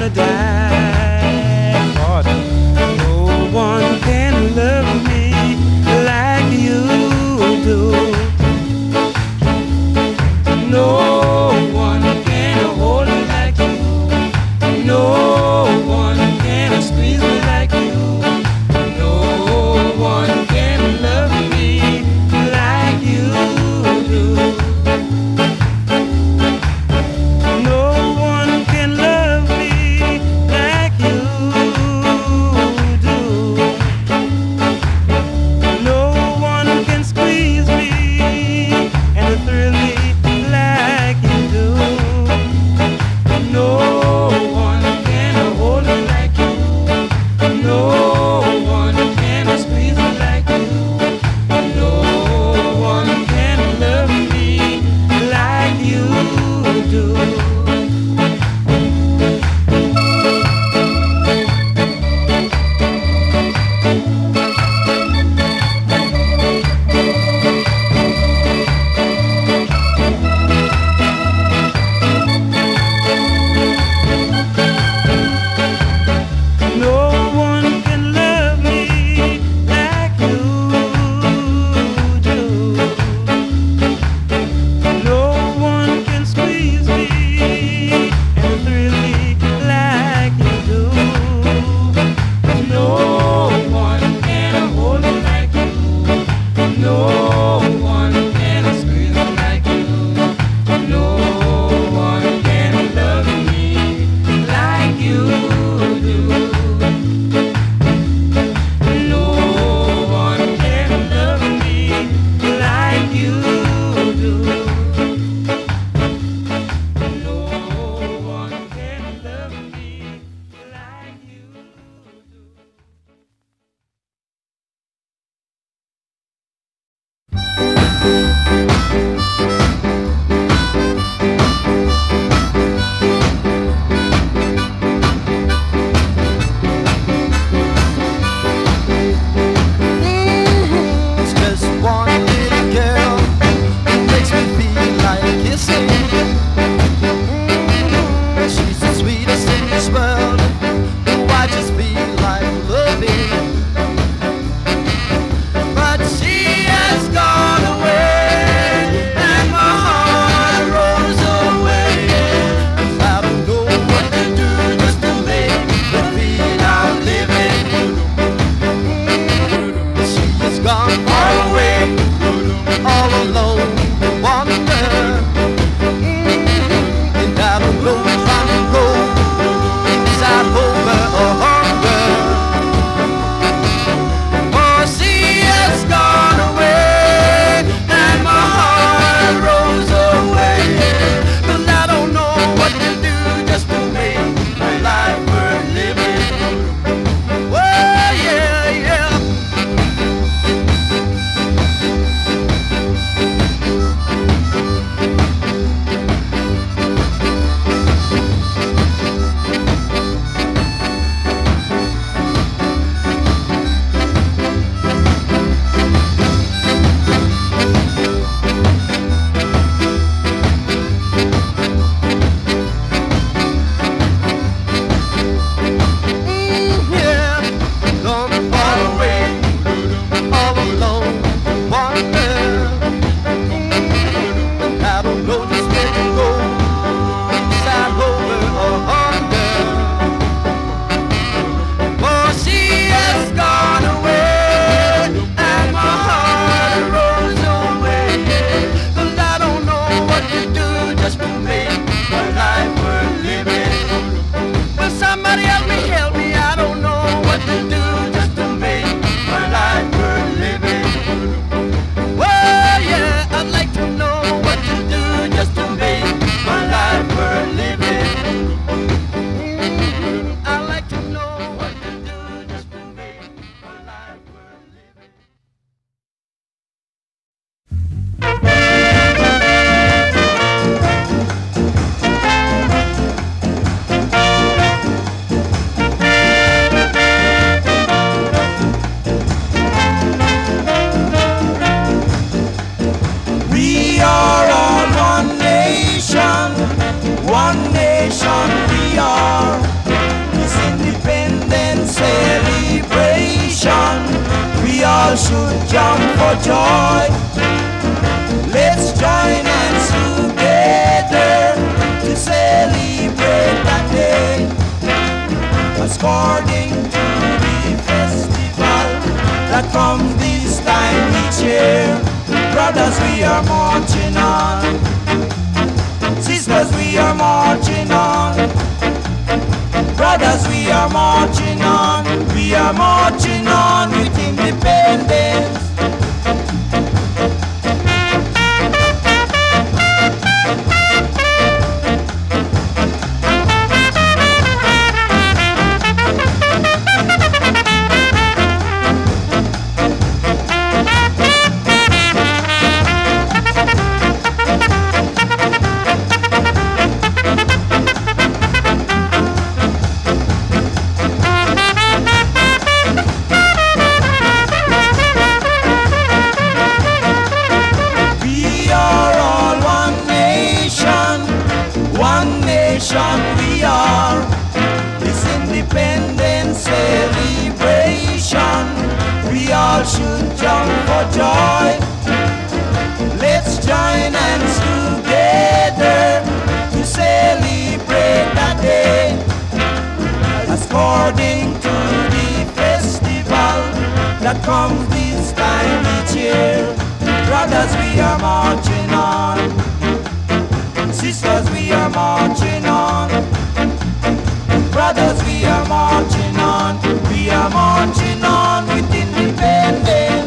gonna die. No one can love me like you do. No one can hold me like you. No one can squeeze me like you. No one can love me like you do. No one can love me like you do. No one can squeeze me and thrill me like you do. No one can hold me like you. No one can squeeze me like you. No one can love me like you do. No one can love me like you do. No one can squeeze me and thrill me like you do. No one can hold me like you. No one can squeeze me like you. No one can love me like you do. No one can love me like you do. No one can love me like you do. It's just one little girl who makes me feel like kissing. She's the sweetest in this world, who I just feel like loving. But she has gone away, and my heart rolls away. I don't know what to do just to make her feel I'm living. She has gone far away, all alone to wander. And I don't know if I'm cold inside over or hunger. Oh, she has gone away, and my heart rolls away. 'Cause I don't know what to do just to make my life worth living. Oh, yeah, yeah. Yeah, gone far away, all alone, wander. I don't know just where to go, inside over or under. Oh, she has gone away, and my heart rolls away. 'Cause I don't know what to do just to make my life worth living. Will somebody help me, help me? I don't know what to do just to make my life worth living. Well, yeah, I'd like to know what to do just to make my life worth living. I'd like to know what to do just to make my life worth living. One nation we are. this independence celebration, we all should jump for joy. Let's join hands together to celebrate that day. According to the festival that comes this time each year, brothers, we are marching on. Sisters, we are marching on. Brothers, we are marching on. We are marching on with independence. We are this independence celebration. We all should jump for joy. Let's join hands together to celebrate that day. According to the festival that comes this time each year, brothers, we are marching on. Sisters, we are marching on. Brothers, we are marching on. We are marching on with independence.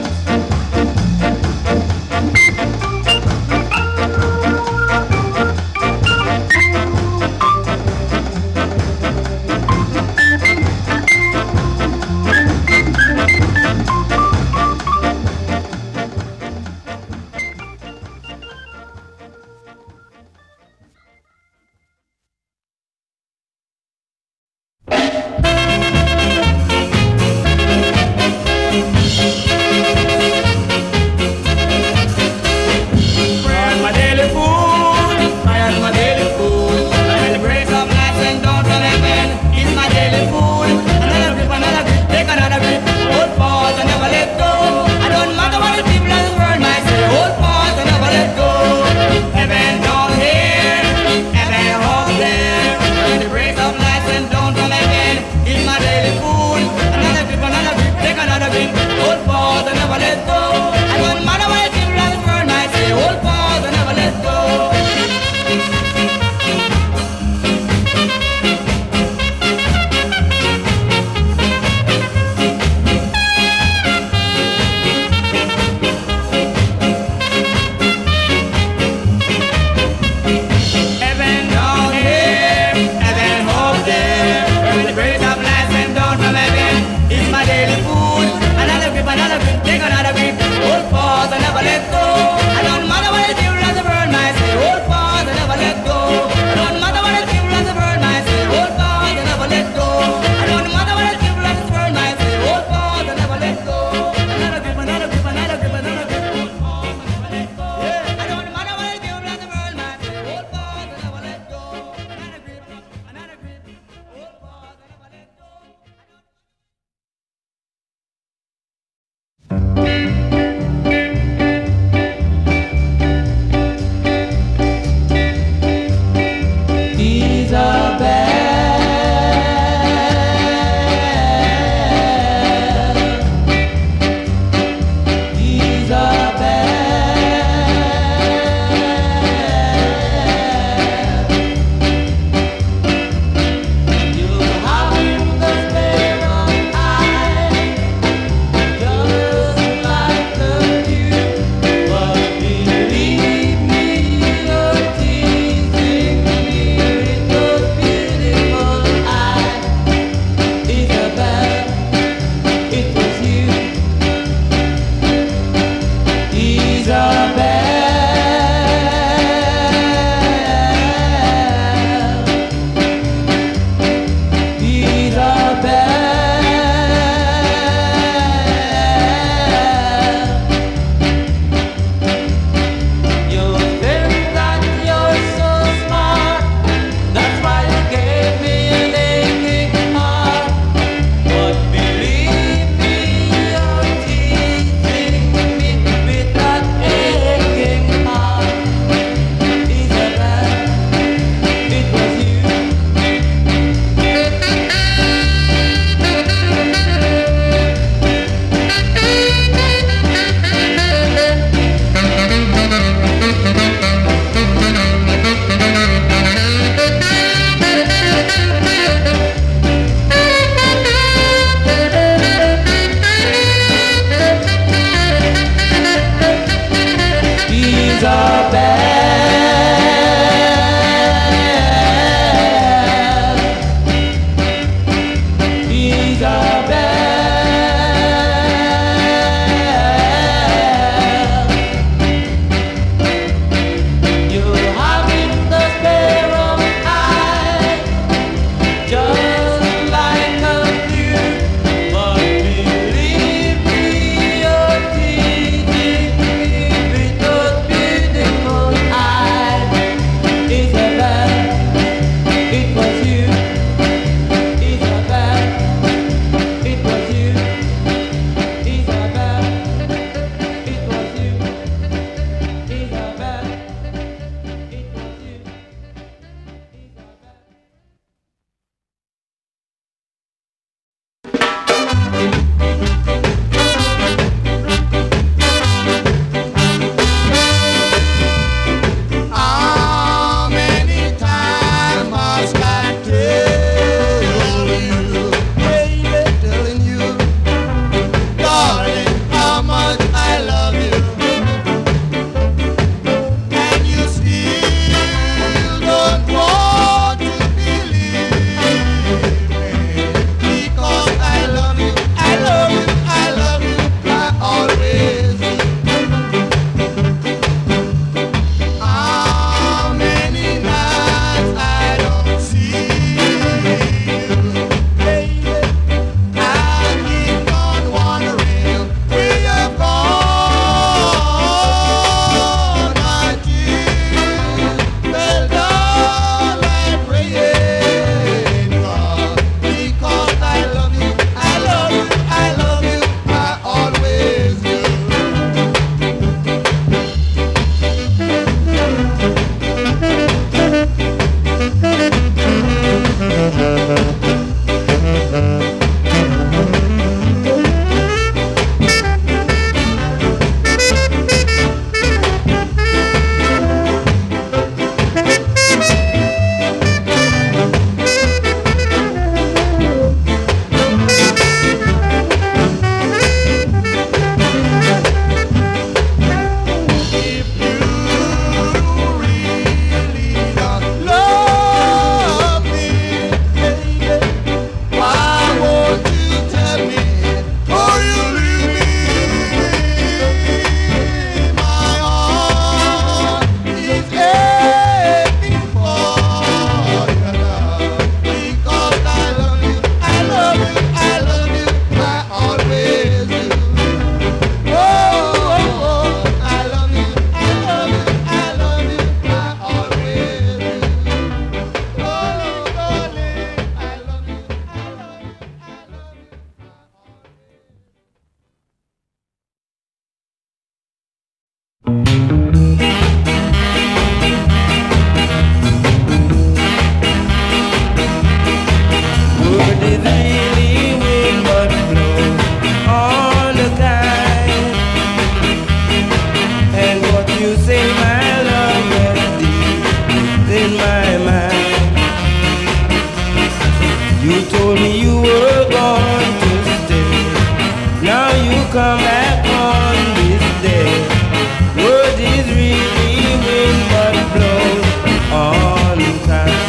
You told me you were going to stay. Now you come back on this day. Word is really wind but blows on time.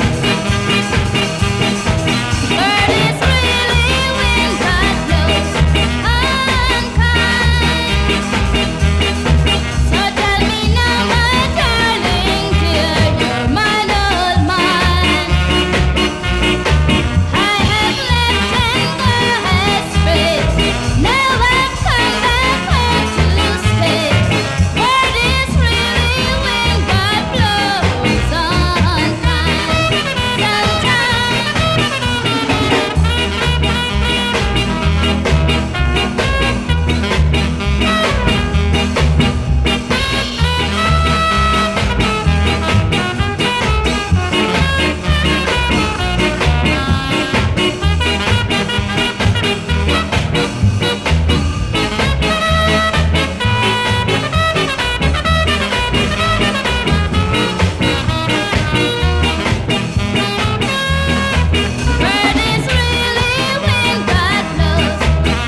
Word is really wind but blows on time. So tell me now, my darling dear, you're mine, all mine. I have left and gone astray. Now I've come back home to stay. Word is really wind but blows on time. Word is really wind but blows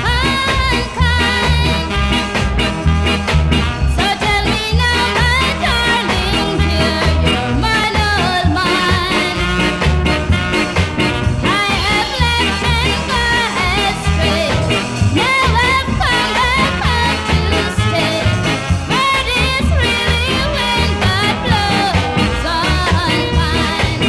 unkind. So tell me now, my darling dear, you're mine, all mine. I have left and gone astray. Now I've come back home to stay. Word is really wind but blows unkind.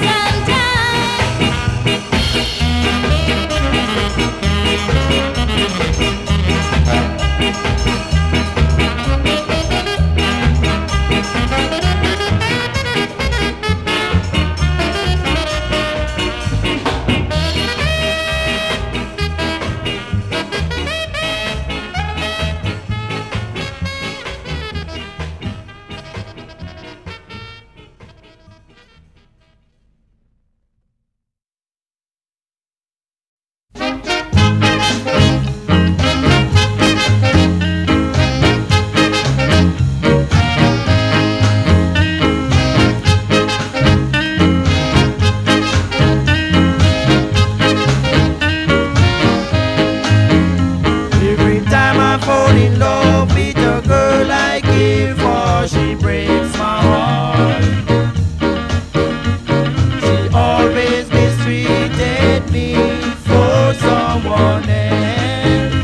Every time I fall in love with a girl I care for, she breaks my heart. She always mistreated me for someone else.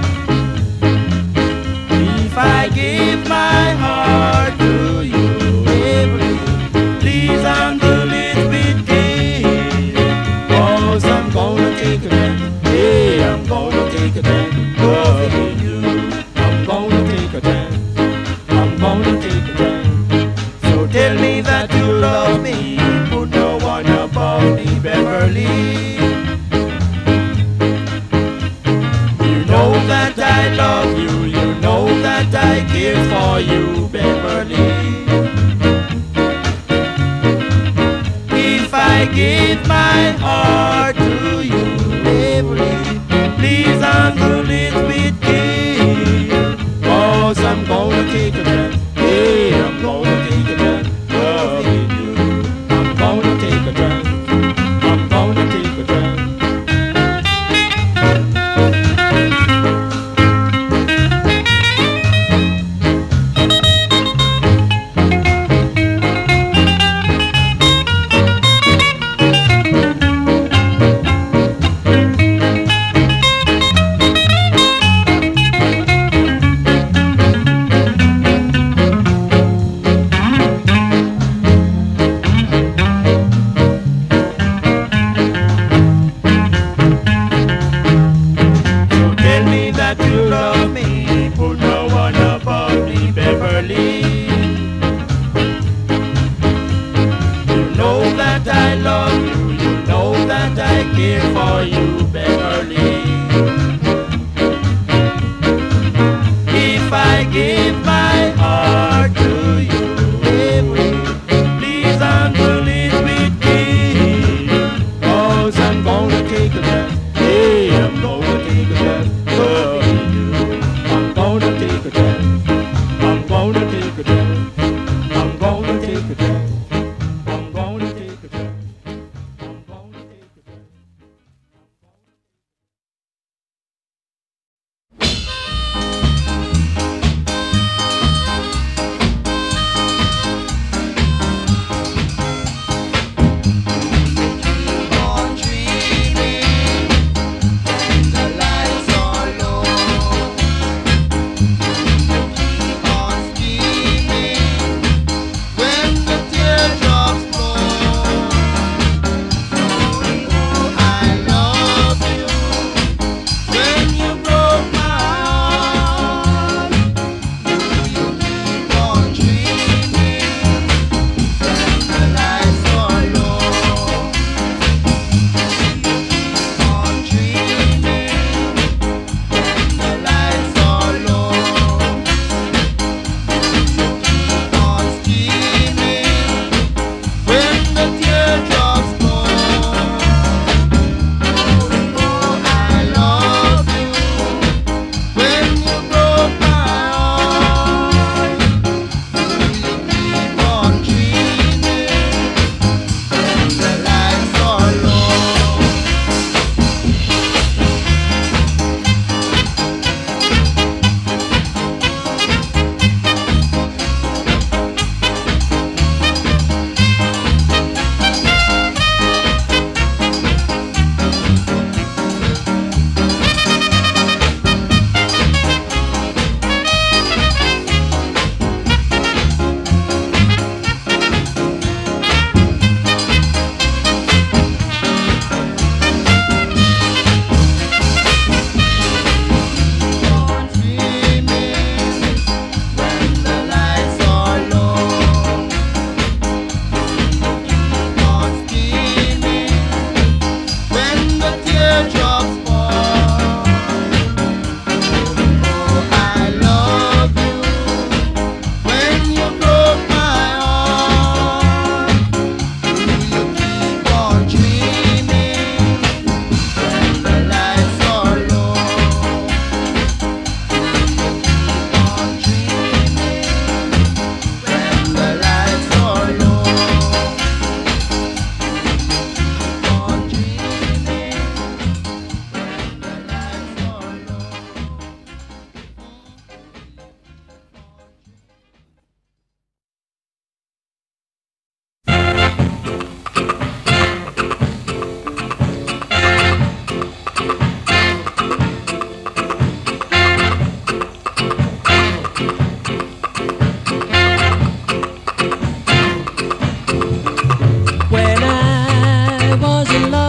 If I give my heart to you, Evelyn, please handle it with care. 'Cause I'm gonna take a chance. Hey, I'm gonna take a chance. Loving you, I'm gonna take a chance. I'm gonna take a chance. So tell me that you love me, put no one above me, Beverly. You know that I love you, you know that I care for you, Beverly. If I give my heart to you, Beverly, please handle it with care. 'Cause I'm gonna take a chance. Hey, I'm gonna take a chance. Loving you, I'm gonna take a chance. I'm gonna take a chance.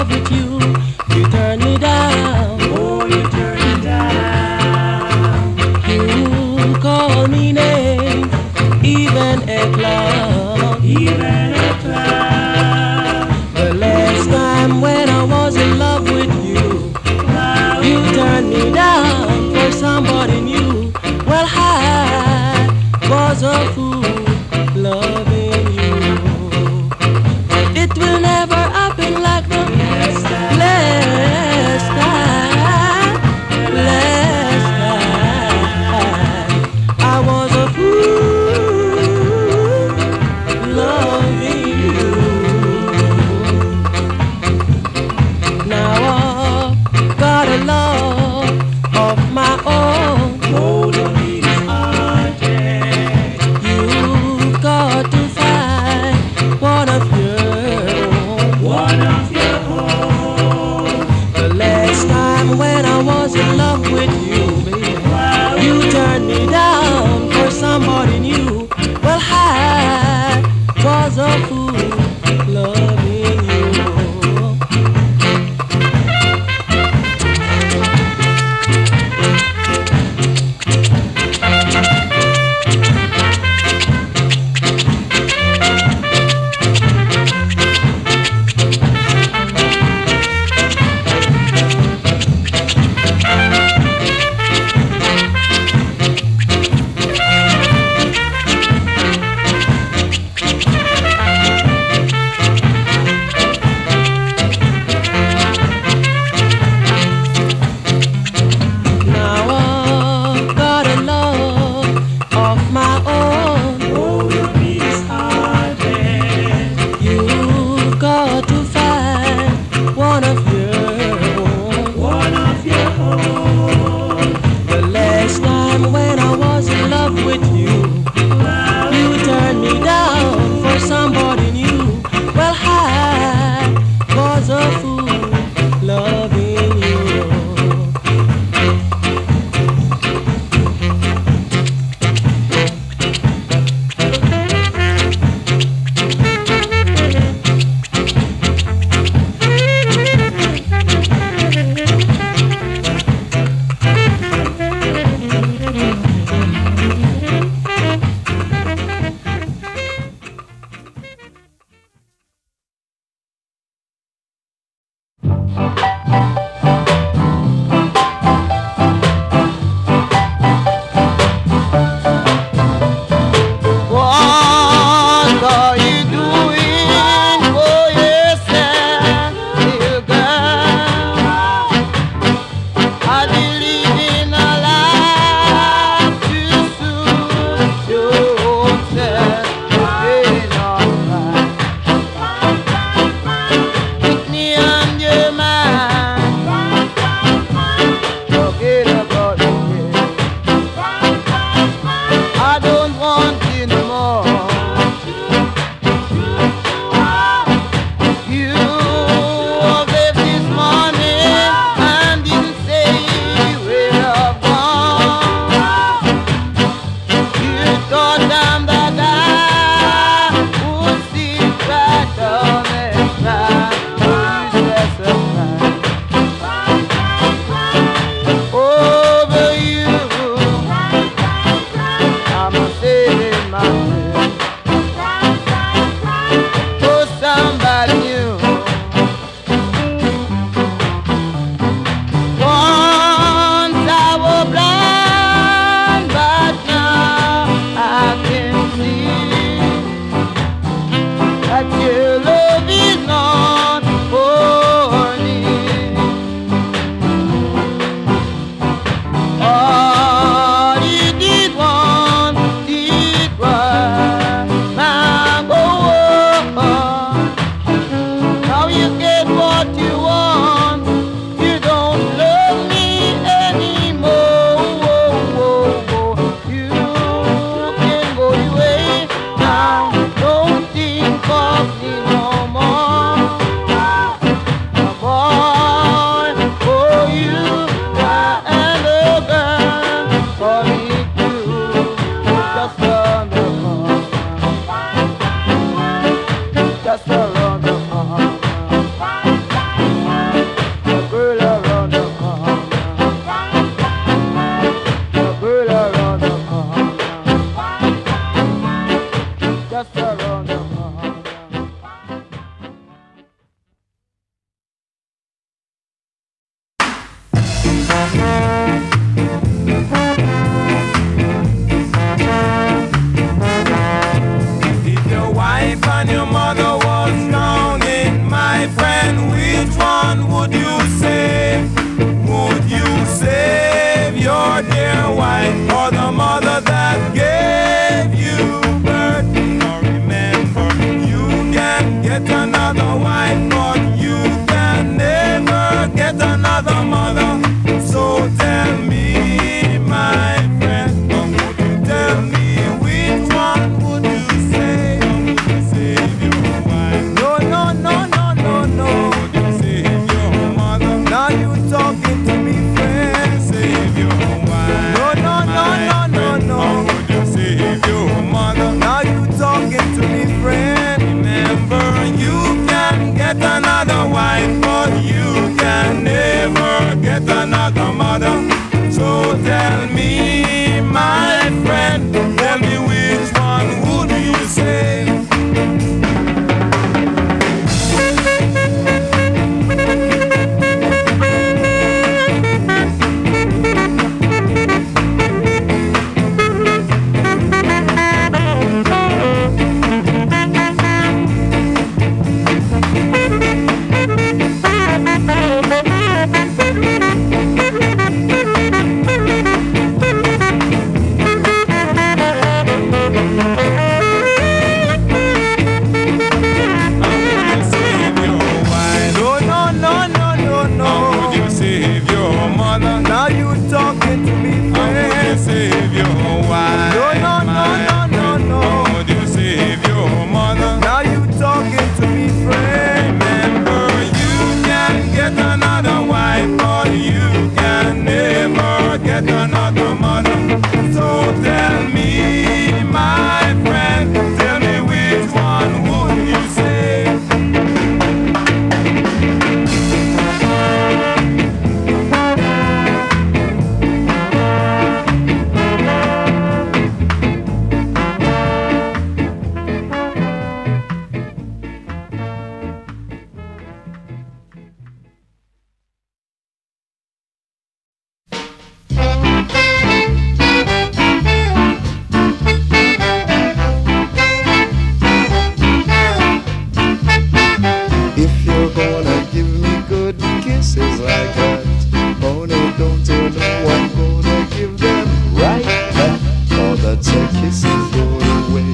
love with you, you turn me down. Oh, you turn me down. You call me names, even a clown. Even a cloud. The last time when I was in love with you, you turned me down for somebody new. Well, I was a fool loving you. It will never happen like the last time. Last time I was a fool loving you. Now I've got a love of my own. Hold on me disheartened. You've got to find one of your own. One of your own. The last time when I was in love with you, baby, you turned me down for somebody new. Well, I was a fool loving you. Now I've got a love of my own. Hold on me disheartened. You've got to find one of your own. One of your own. The last time when I was in love with you, you turned me down for somebody new. Well, I was a fool loving you. What are you doing for yourself, little girl? I believe in a life to suit yourself. Ain't alright. Put me on your mind. get another wife, but you can never get another mother. So tell me, my friend, tell me which one would you say? If you're gonna give me good kisses like that, oh no, don't you know I'm gonna give them right back? Oh, that's a kissing good way.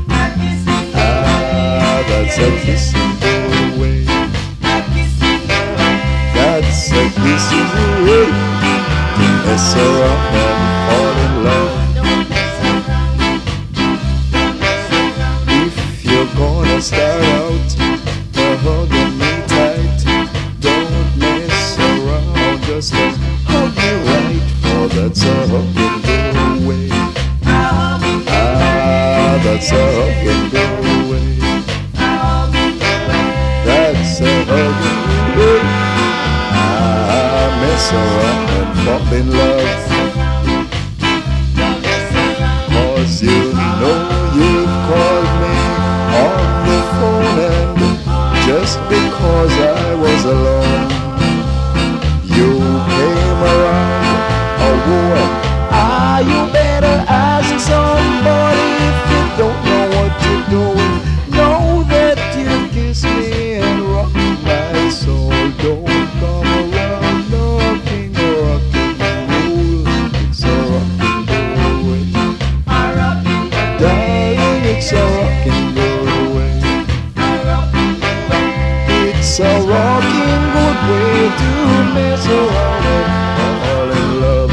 Ah, that's a kissing good way. That's a kissing way to mess around and fall in love. If you're gonna start out hugging me tight, don't mess around, just hug me right, for that's a hugging go away. Ah, that's a hugging go away. That's a hugging way. Ah, mess around and fall in love. 'Cause you know you've called me on the phone, and just because I was alone, you came around. Oh boy, ah, you better ask somebody if you don't know what you're doing. Know that you kiss me and rock my soul. Don't come around knocking or rocking roll. It's a rocking roll way. Darling, it's a rocking roll way. It's a rocking good way to mess around and fall in love.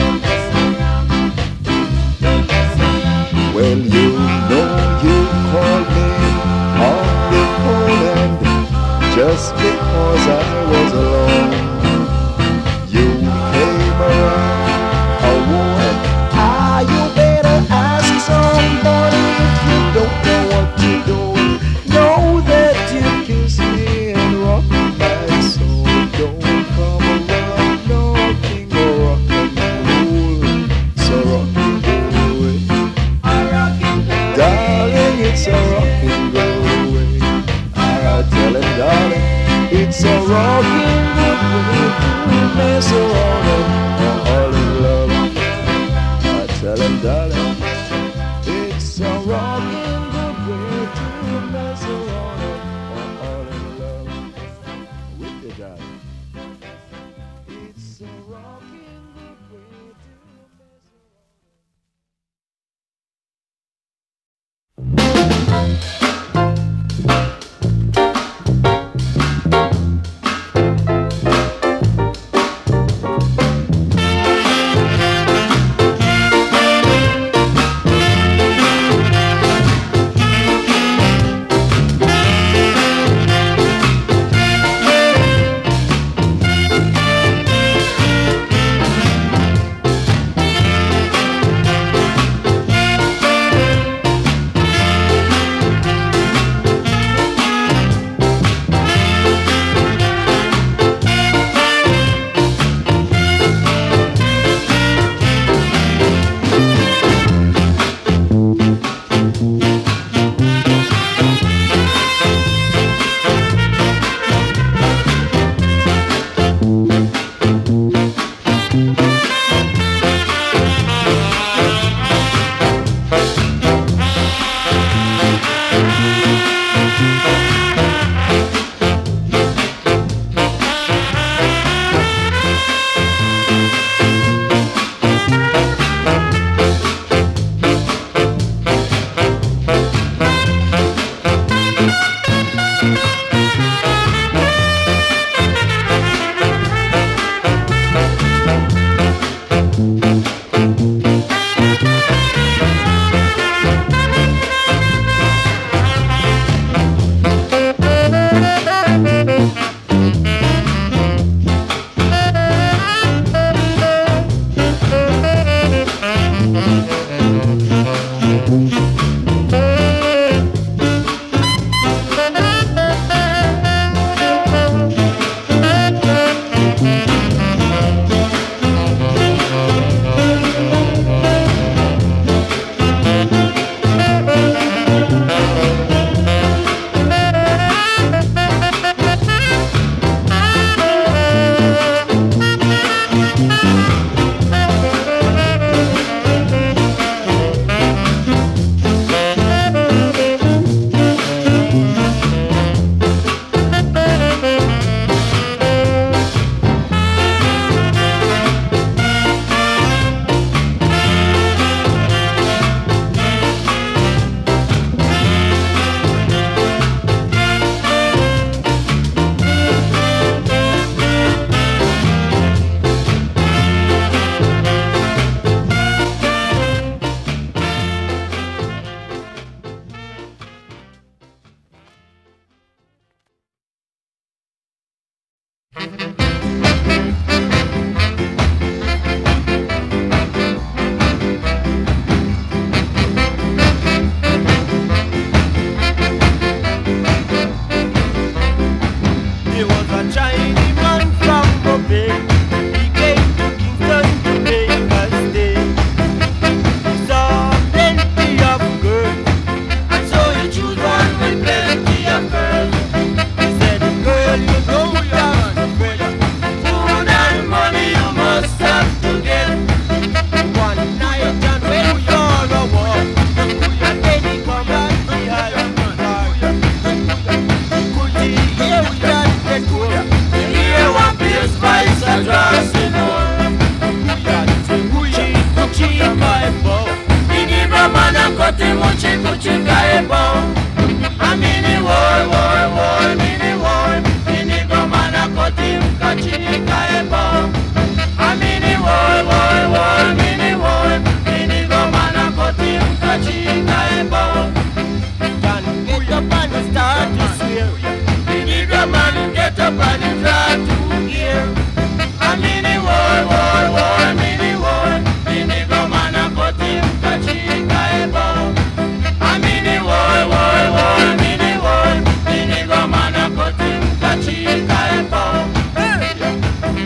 Well, you know you called me on the phone, and just because I was alone, you came around. Oh boy, ah, you better ask somebody if you don't know what you're doing. Know that you kiss me and rock my soul. Don't come around knocking or rocking roll. So rocking go away. Darling, it's a rocking go away. Alright, tell him, darling, it's a rocking good way to mess around and fall in love. I tell him, darling, it's a rocking good way to mess around and fall in love. With you, darling. It's a rocking good way to mess There was a Chinese man from Quebec. He came to Kingston to make a stay. He saw plenty of girls, and so he chose one with plenty of girls. He said, girl, you know you have to get food and money you must have to get. One night and when we all a walk, and then he come back behind the bar. Could he hear we got the good? Hear one piece spice across the door. Kuchi kaibo, ini brahmana kote mochi kuchi kaibo. Amini woy, mini woy, ini brahmana kote mkachi kaibo. Amini woy, mini woy, ini brahmana kote mkachi kaibo. Can get up and start to swear. Ini brahmana get up and start to hear. Amini woy, mini woy, ini brahmana kote mkachi kaibo. Amini woy, mini woy, ini brahmana kote mkachi kaibo.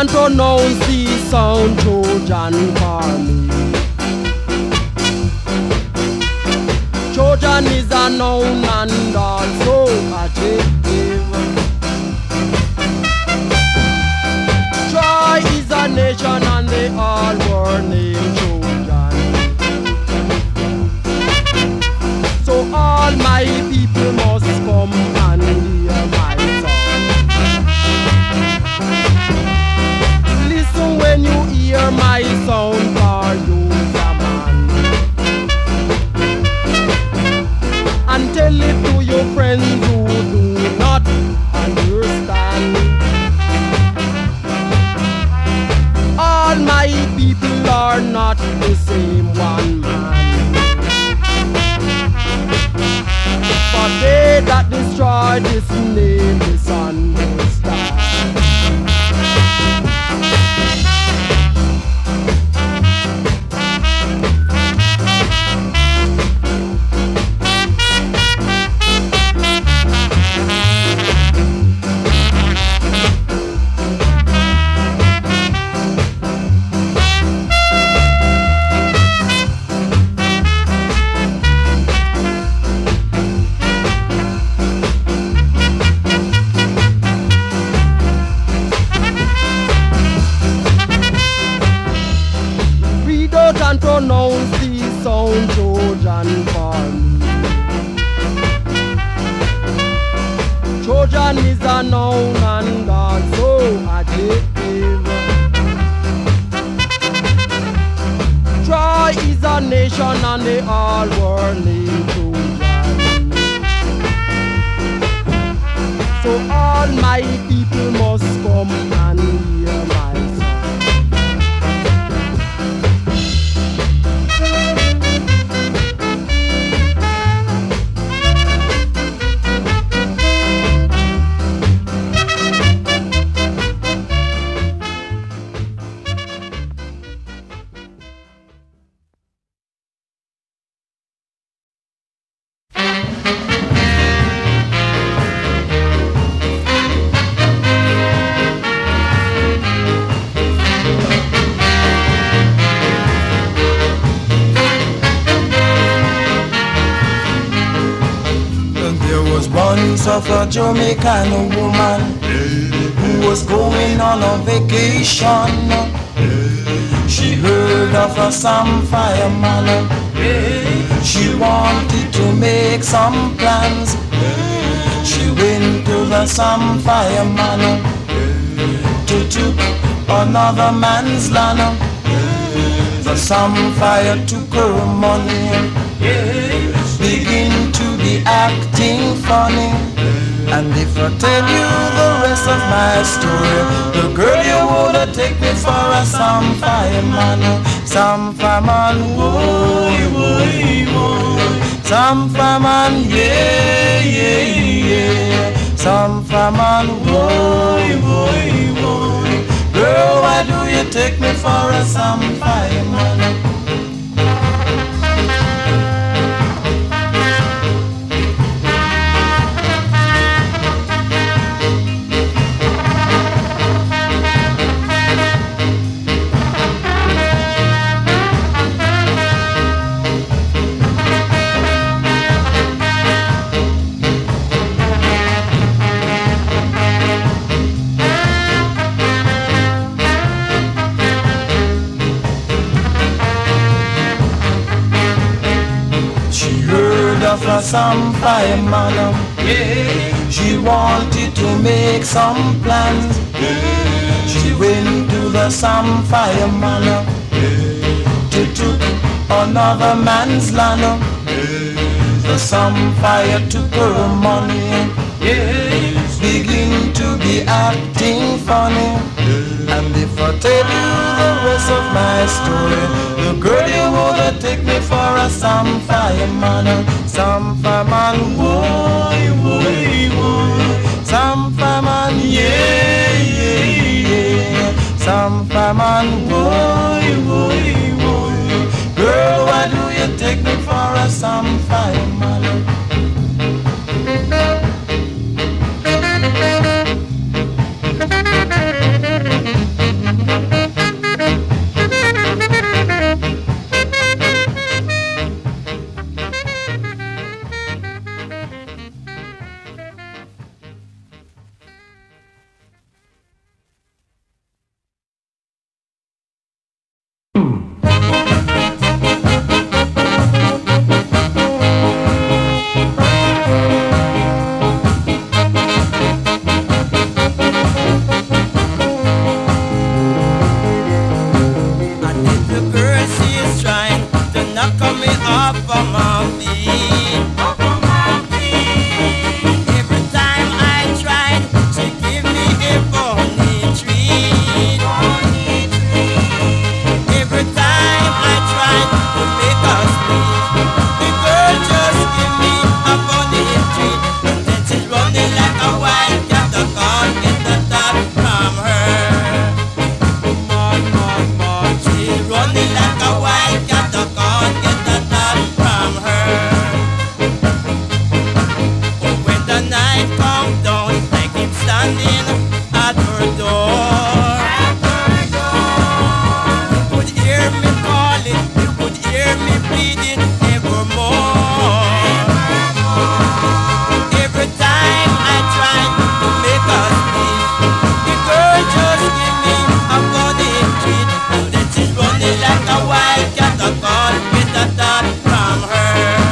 and pronounce the sound Trojan for me. Trojan is a noun and also adjective. Troy is a nation and they all were named Trojan. So all my people must come and hear my song. Listen when you hear my sound, for you a man. And tell it to your friends who do not understand. All my people are not the same one man. For they that destroy this name misunderstand. And pronounce the sound Trojan for me. Trojan is a noun and also adjective. Troy is a nation and they all were named Trojan. So all my people must come and hear my song. Of a Jamaican woman who was going on a vacation. She heard of a some fireman. She wanted to make some plans. She went to the some fireman to took another man's land. The some fire took her money, begin to be acting funny. And if I tell you the rest of my story, the girl you would take me for a some fireman. Some fireman, woy, woy, woy. Some fireman, yeah, yeah, yeah. Some fireman, woy, woy, woy. Girl, why do you take me for a some fireman? Some fireman, she wanted to make some plans. She went to the some fireman to took another man's land. The some fire took her money, begin to be acting funny. And if I tell you the rest of my story, the girl you would take me for a some fireman. Some fireman, woy, woy, woy. Some fireman, yeah, yeah, yeah. Some fireman, woy, woy, woy. Girl, why do you take me for a some fireman? to make us meet. The girl just give me a funny treat, and then she's running like a wild cat. I can't get the thought from her. She's running like a wild cat. I can't get the thought from her. Oh, when the night comes down, I keep standing at her door. You could hear me calling, you could hear me pleading evermore. Every time I try to make us meet, the girl just give me a funny treat, and then she's running like a wild cat. I can't get a thought from her.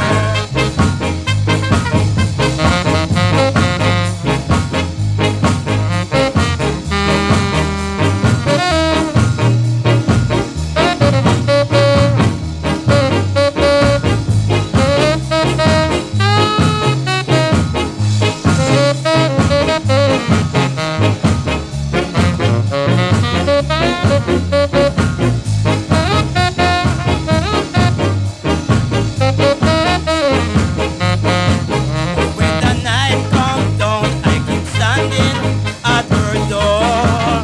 When the night comes down, I keep standing at her door.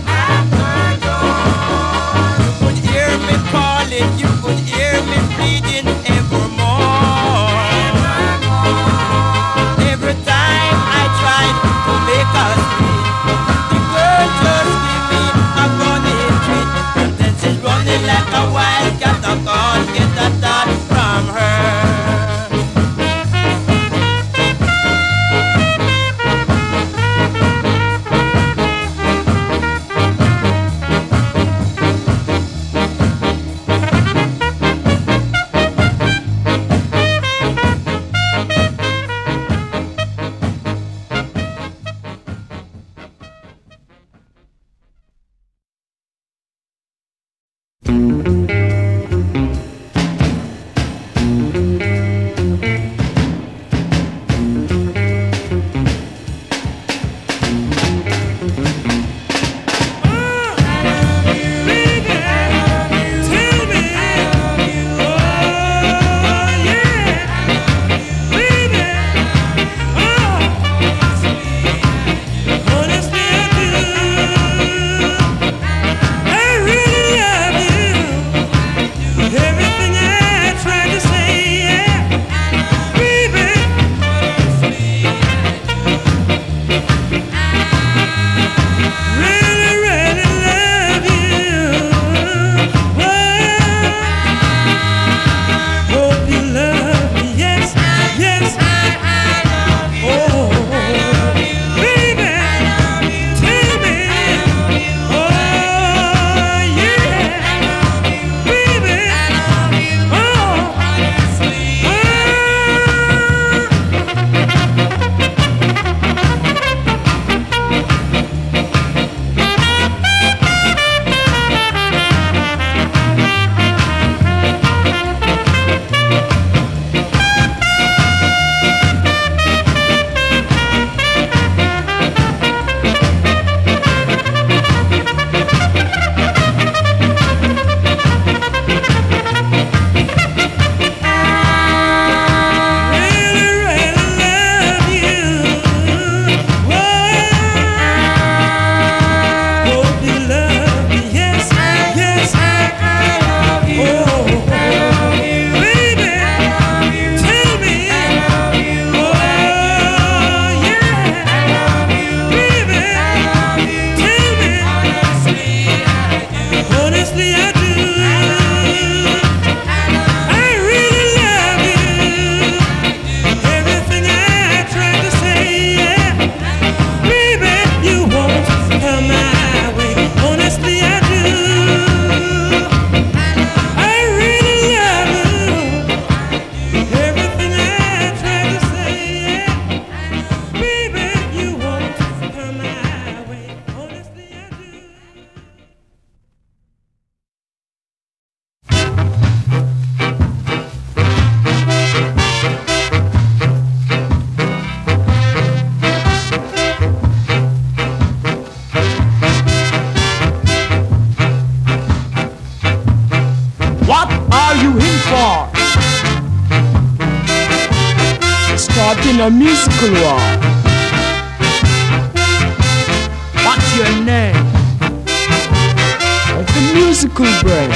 You could hear me calling, you could hear me pleading evermore. Every time I try to make us meet, the girl just give me a funny treat, and then she's running like a wild cat. I can't get a thought from her. up in a musical war. What's your name? Of the musical brain.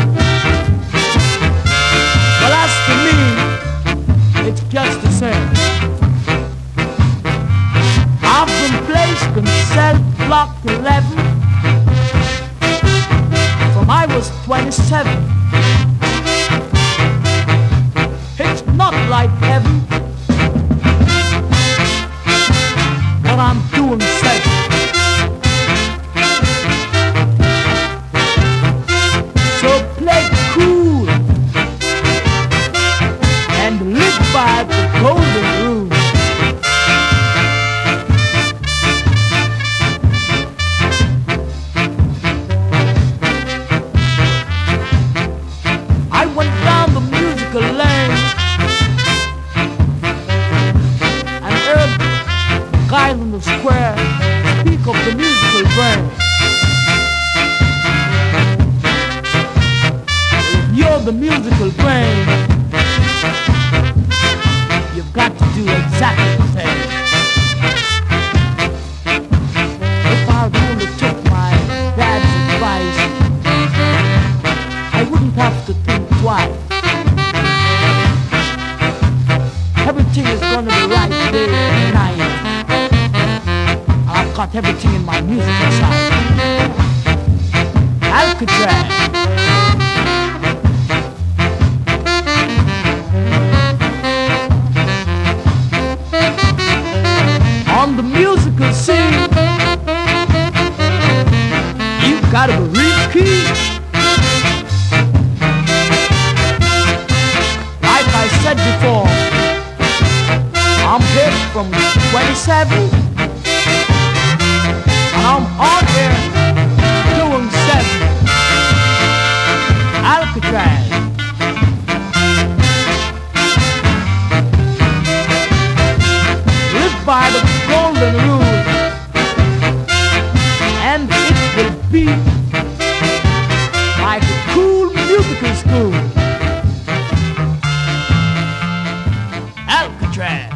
Well, as for me, it's just the same. I've been placed in cell block 11 from I was 27. It's not like heaven, but I'm doing safe. So play cool and live by the golden rule. I went down the musical lane and heard the guy in the square speak of the musical brain. If you're the musical brain, you've got to do exactly the same. If I only took my dad's advice, I wouldn't have to think twice. Everything is gonna be right day and night. I've got everything in my music inside. Alcatraz. On the musical scene, you gotta be real keen. Like I said before, I'm hit from 27, and I'm on here doing 7. Alcatraz. Live by the golden rule, and it will be like a cool musical school. Alcatraz.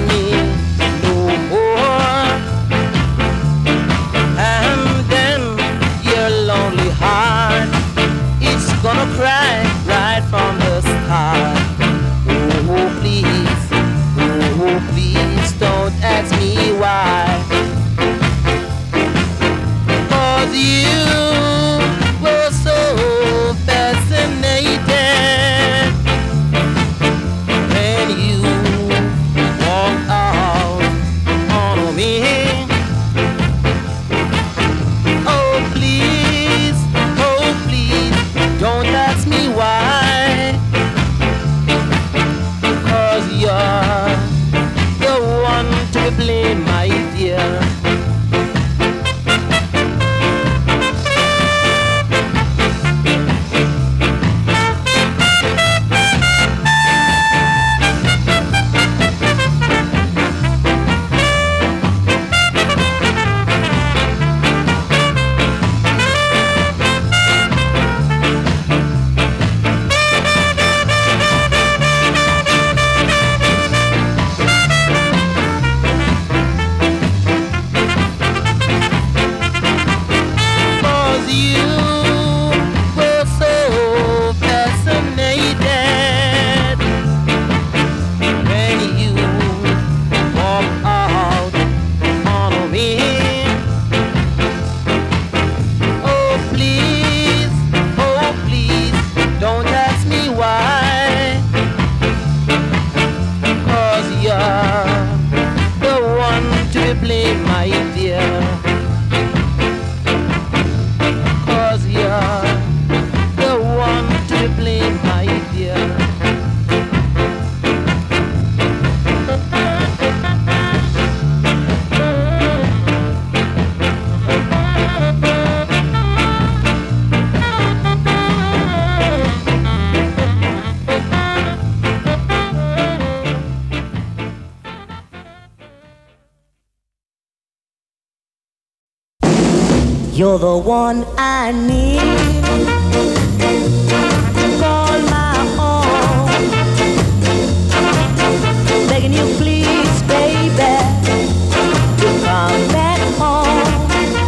me no more. And then your lonely heart, it's gonna cry right from the start. Oh please don't ask me why. 'Cause you were so fascinated when you walked out on me. Oh please don't ask me why. 'Cause you're the one to blame, my dear. You're the one I need to call my own. Begging you please, baby, to come back home.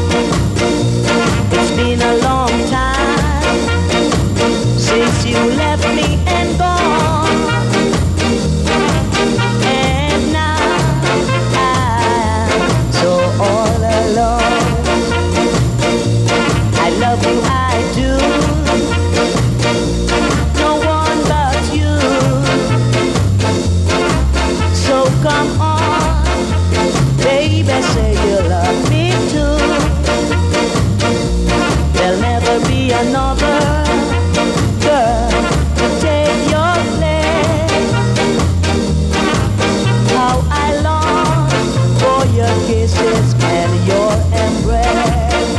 It's been a long time since you left me and gone. And now I'm so all alone. I love you, I do. No one but you. So come on, baby, say you love me too. There'll never be another girl to take your place. How I long for your kisses and your embrace.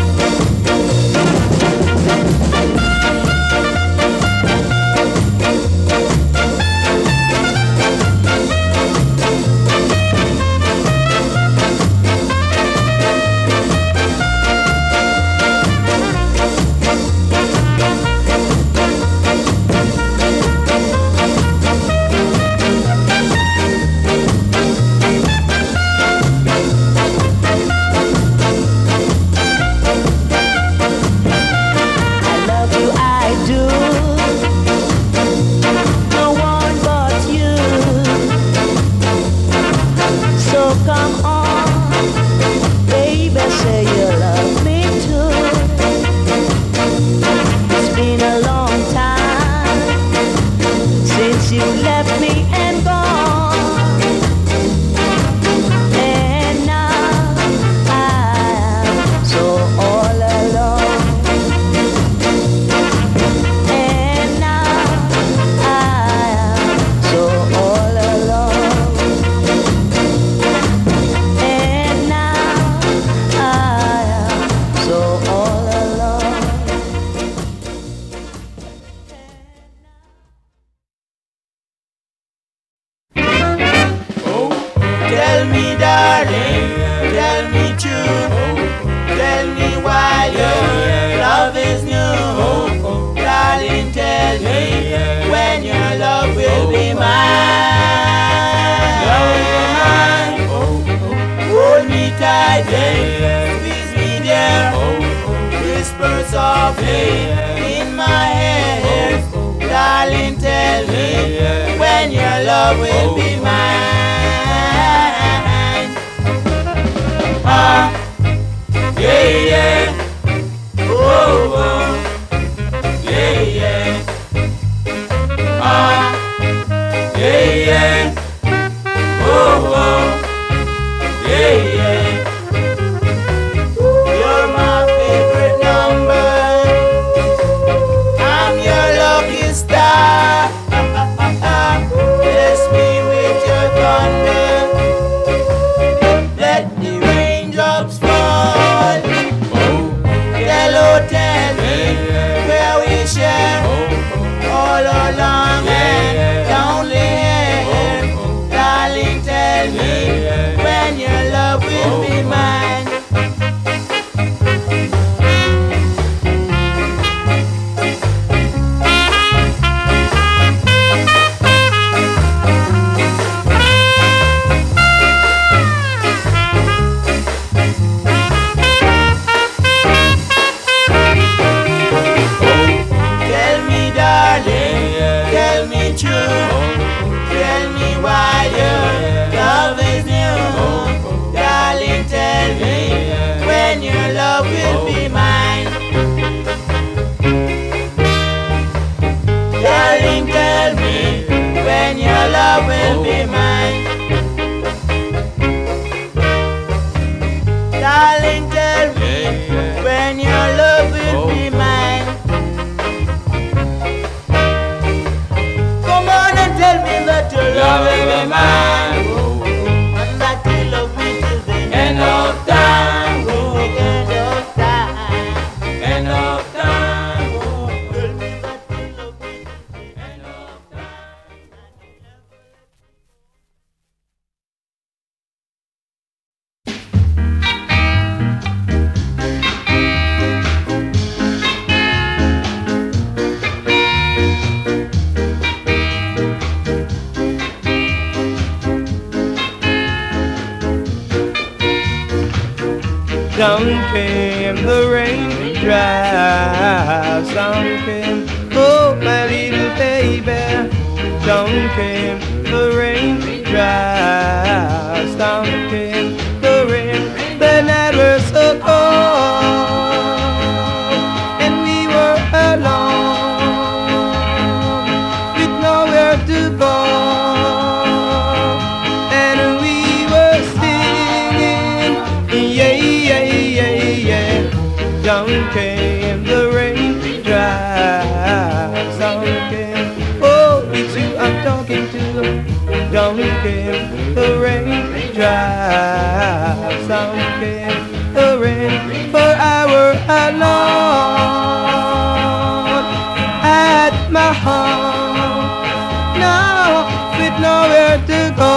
Tell me, darling, tell me true. Tell me why your love is new. Darling, tell me when your love will be mine. tell me when your love will be mine. Ah, yeah, yeah. Oh, oh, yeah, yeah. Ah, yeah, yeah. Oh, oh, yeah, yeah. You're my favorite number. I'm your lucky star. Bless me with your thunder. Let the raindrops fall. Hello, tell me where we share all along and lonely hair. Darling, tell me when your love will be mine. Tell me, darling, tell me true. Tell me why your love is new. Darling, tell me when your love will be mine. Darling, tell me when your love will be mine. Darling, tell me when your love will be mine. Come on and tell me that your love will be mine. And that you love me till the end of time. Oh, end of time. End of time. Oh, tell me that you love me till the end of time. Down came the raindrops, down came, oh my little baby. Down came the raindrops, down came the rain. The night was so cold, and we were alone, with nowhere to go. And we were singing, yeah, yeah, yeah, yeah. Down came the raindrops, down came, oh, it's you I'm talking to. Down came the raindrops, down came the rain. For I were alone at my home, now with nowhere to go.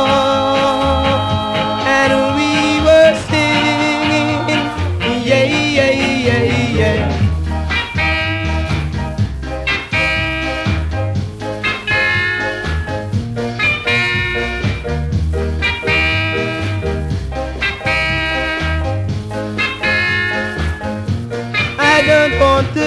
And we were singing, yeah, yeah, yeah, yeah. I don't want to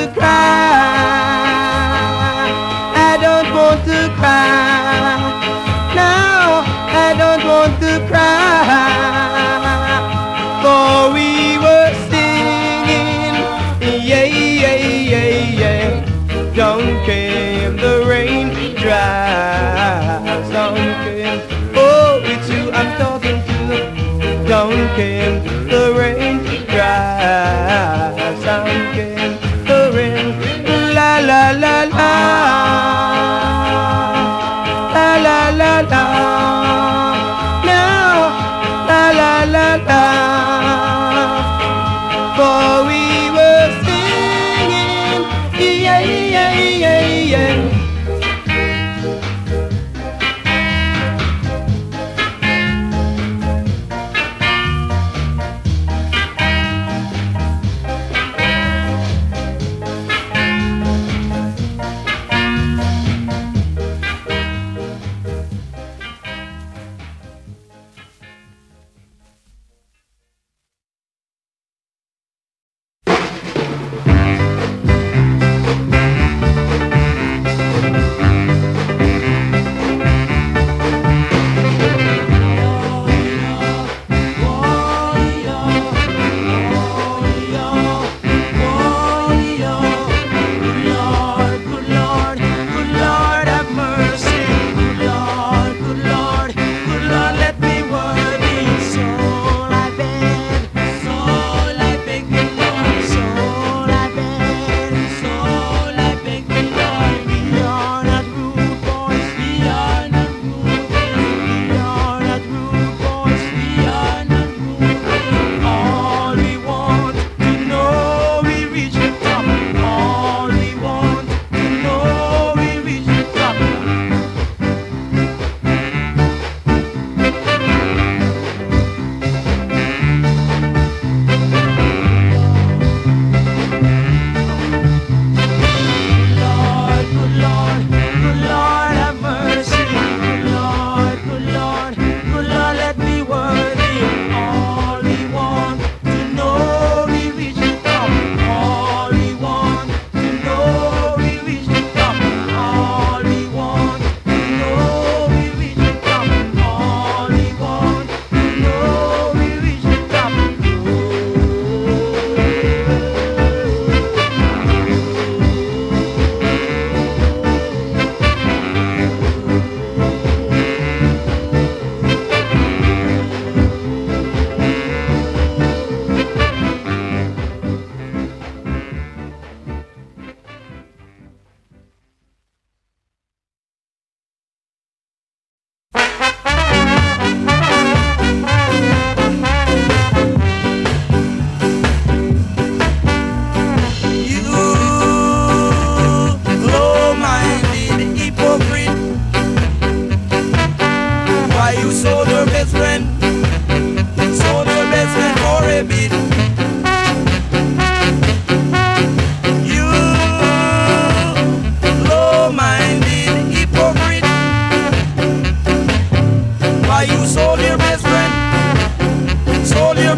cry. I don't want to cry. Now I don't want to cry. For we were singing, yeah, yeah, yeah, yeah. Down came the raindrops, down came, oh, it's you I'm talking to. Down came the raindrops, down came the rain. La la la la, la la la la. Now, la la la la. For we were singing, yeah, yeah, yeah, yeah.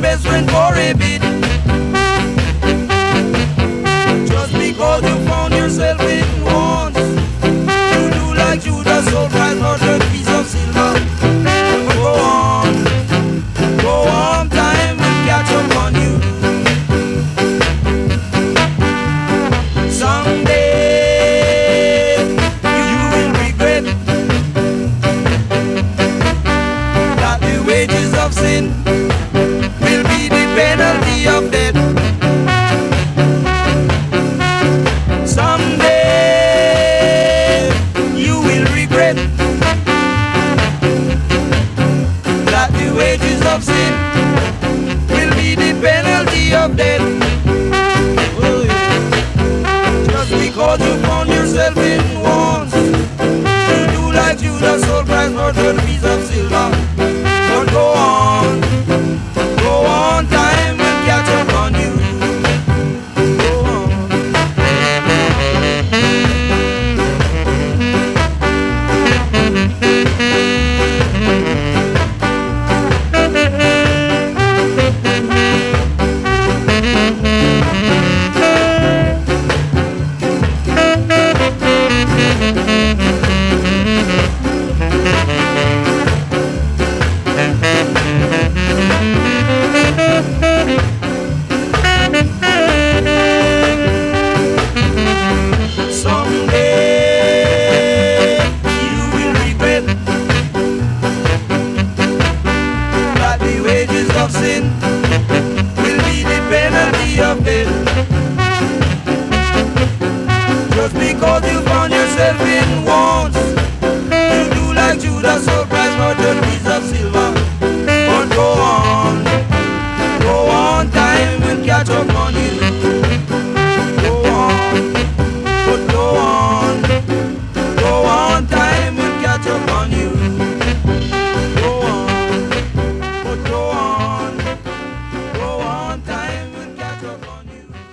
best friend for a bit. Just because you found yourself in once, you do like Judas, so prize not a piece of silver. Go on, time will catch up on you. Someday you will regret that the wages of sin will be the penalty of death. Someday you will regret that the wages of sin will be the penalty of death. Oh, yeah. Just because you found yourself in once, you do like Judas, sold price not a piece of silver. But go on, time will catch up on you. Go on. Someday you will regret that the wages of sin will be the penalty of death. Just because you found yourself in once, you do like Judas, so price not a piece of silver. But go on, time will catch up on you. Go on, but go on, time will catch up on you. Go on, but go on, time will catch up on you.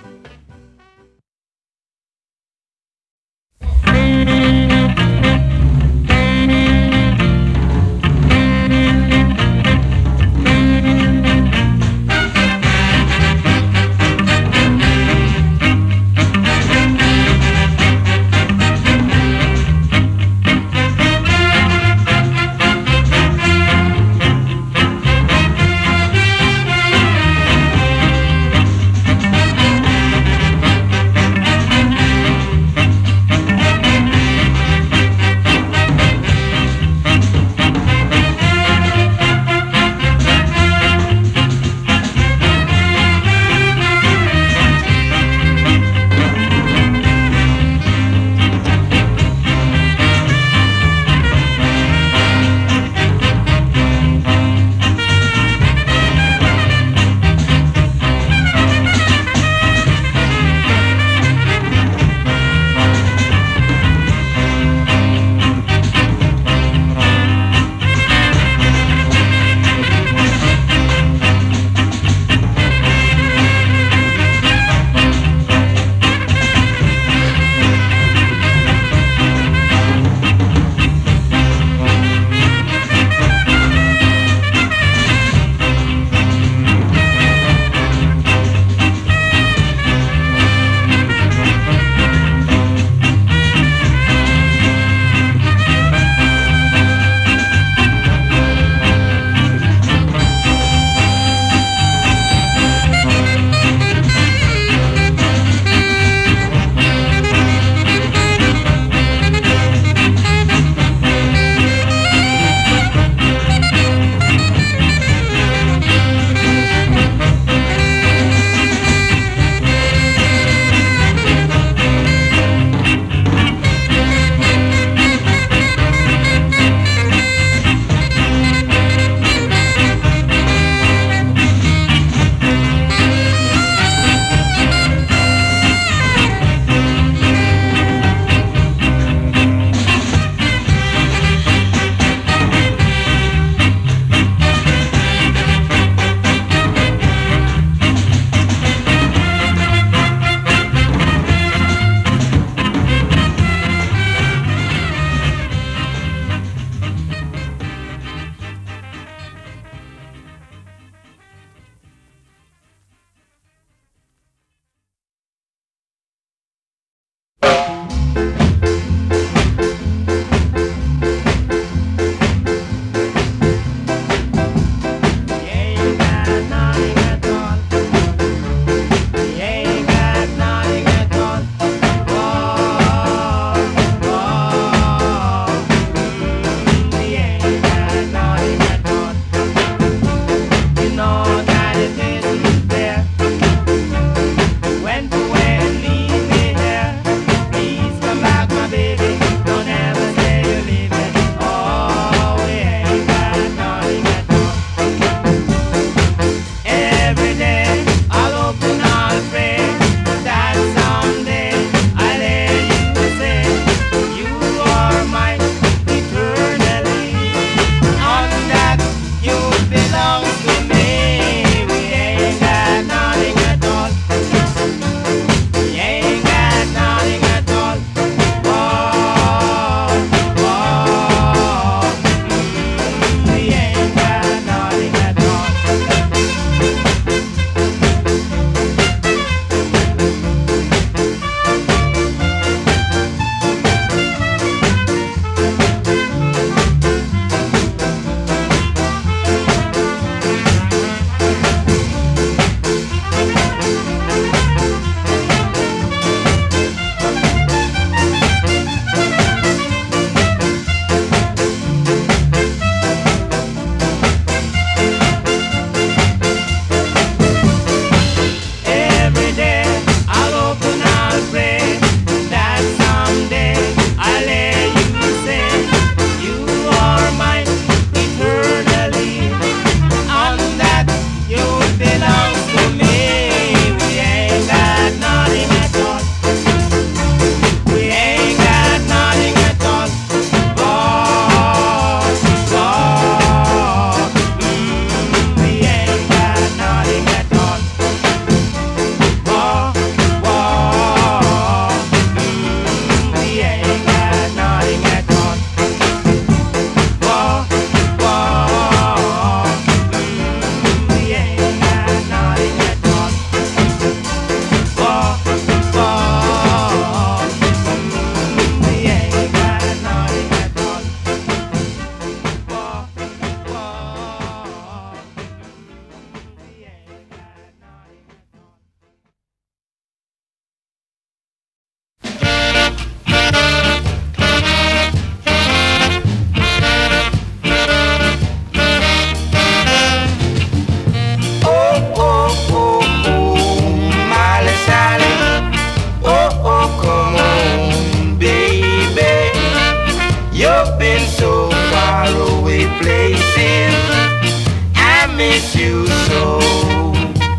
soul.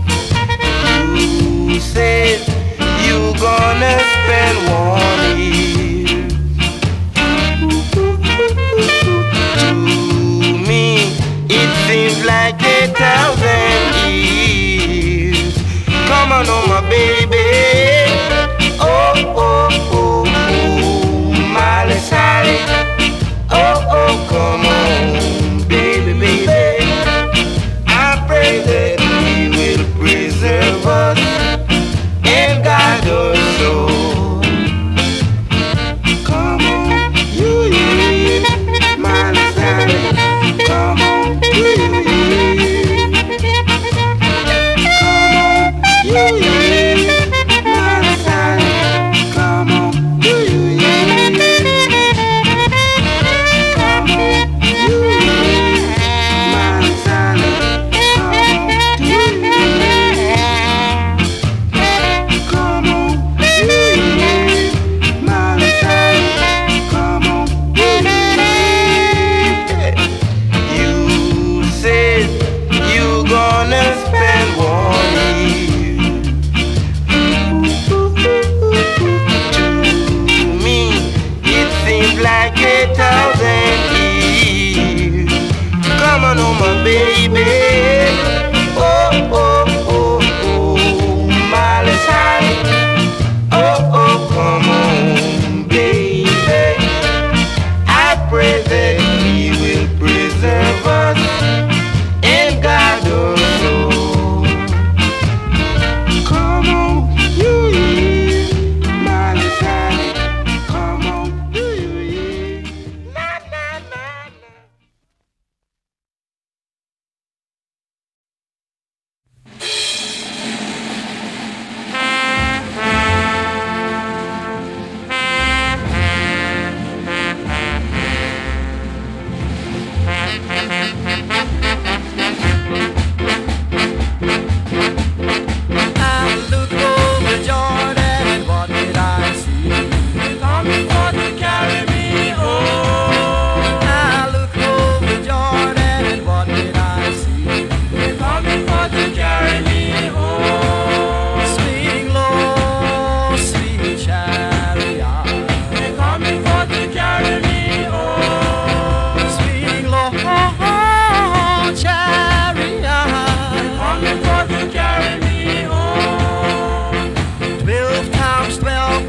You said you gonna spend 1 year. To me, it seems like 1,000 years. Come on, oh my baby. Oh, oh, oh, oh, Miley Sally. Oh, oh, come on, baby, baby. I pray that He will preserve us and guide us soul. Come on, you, Miley Sally. Come on, you, come on, you, Miley Sally. Come on, you, come on, you, Miley Sally. Come on, Miley Sally. Come on, you said you gonna spend 1 year. To me, it seems like 1,000 years. Come on, oh my baby. Oh, oh, oh, oh, Miley Sally. Oh, oh, come on, baby. I pray that He will preserve us and guide us soul. Come on, you, Miley Sally. Come on, you, na, na, na, na. I looked over Jordan and what did I see? Coming for to carry me home. I looked over Jordan and what did I see? Coming for to carry me home. Swing low, sweet chariot. Coming for to carry me home. Swing low, chariot. Coming for to carry me home. 12 times 12,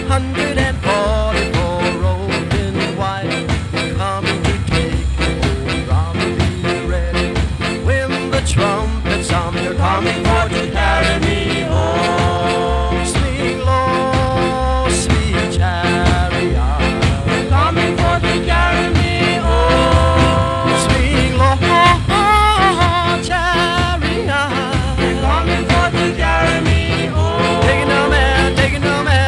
144 robed in white, coming to take you home. Brahma, be ready when the trumpet sound. They're coming for to carry me home. Swing low, sweet chariot. Coming for to carry me home. Swing low, chariot. Coming for to carry me home. Taking a man, taking a man.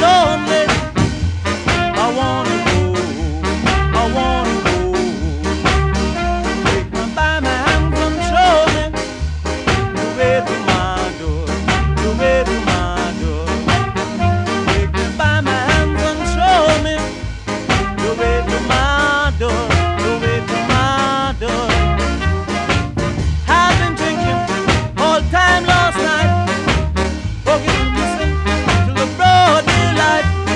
lonely. I wanna go, I wanna go. Take me by my hand, control me. The way to my door, the way to my door. Take me by my hand, control me. The way to my door, the way to my door. I've been drinking all time last night, forgetting to listen to the broad daylight.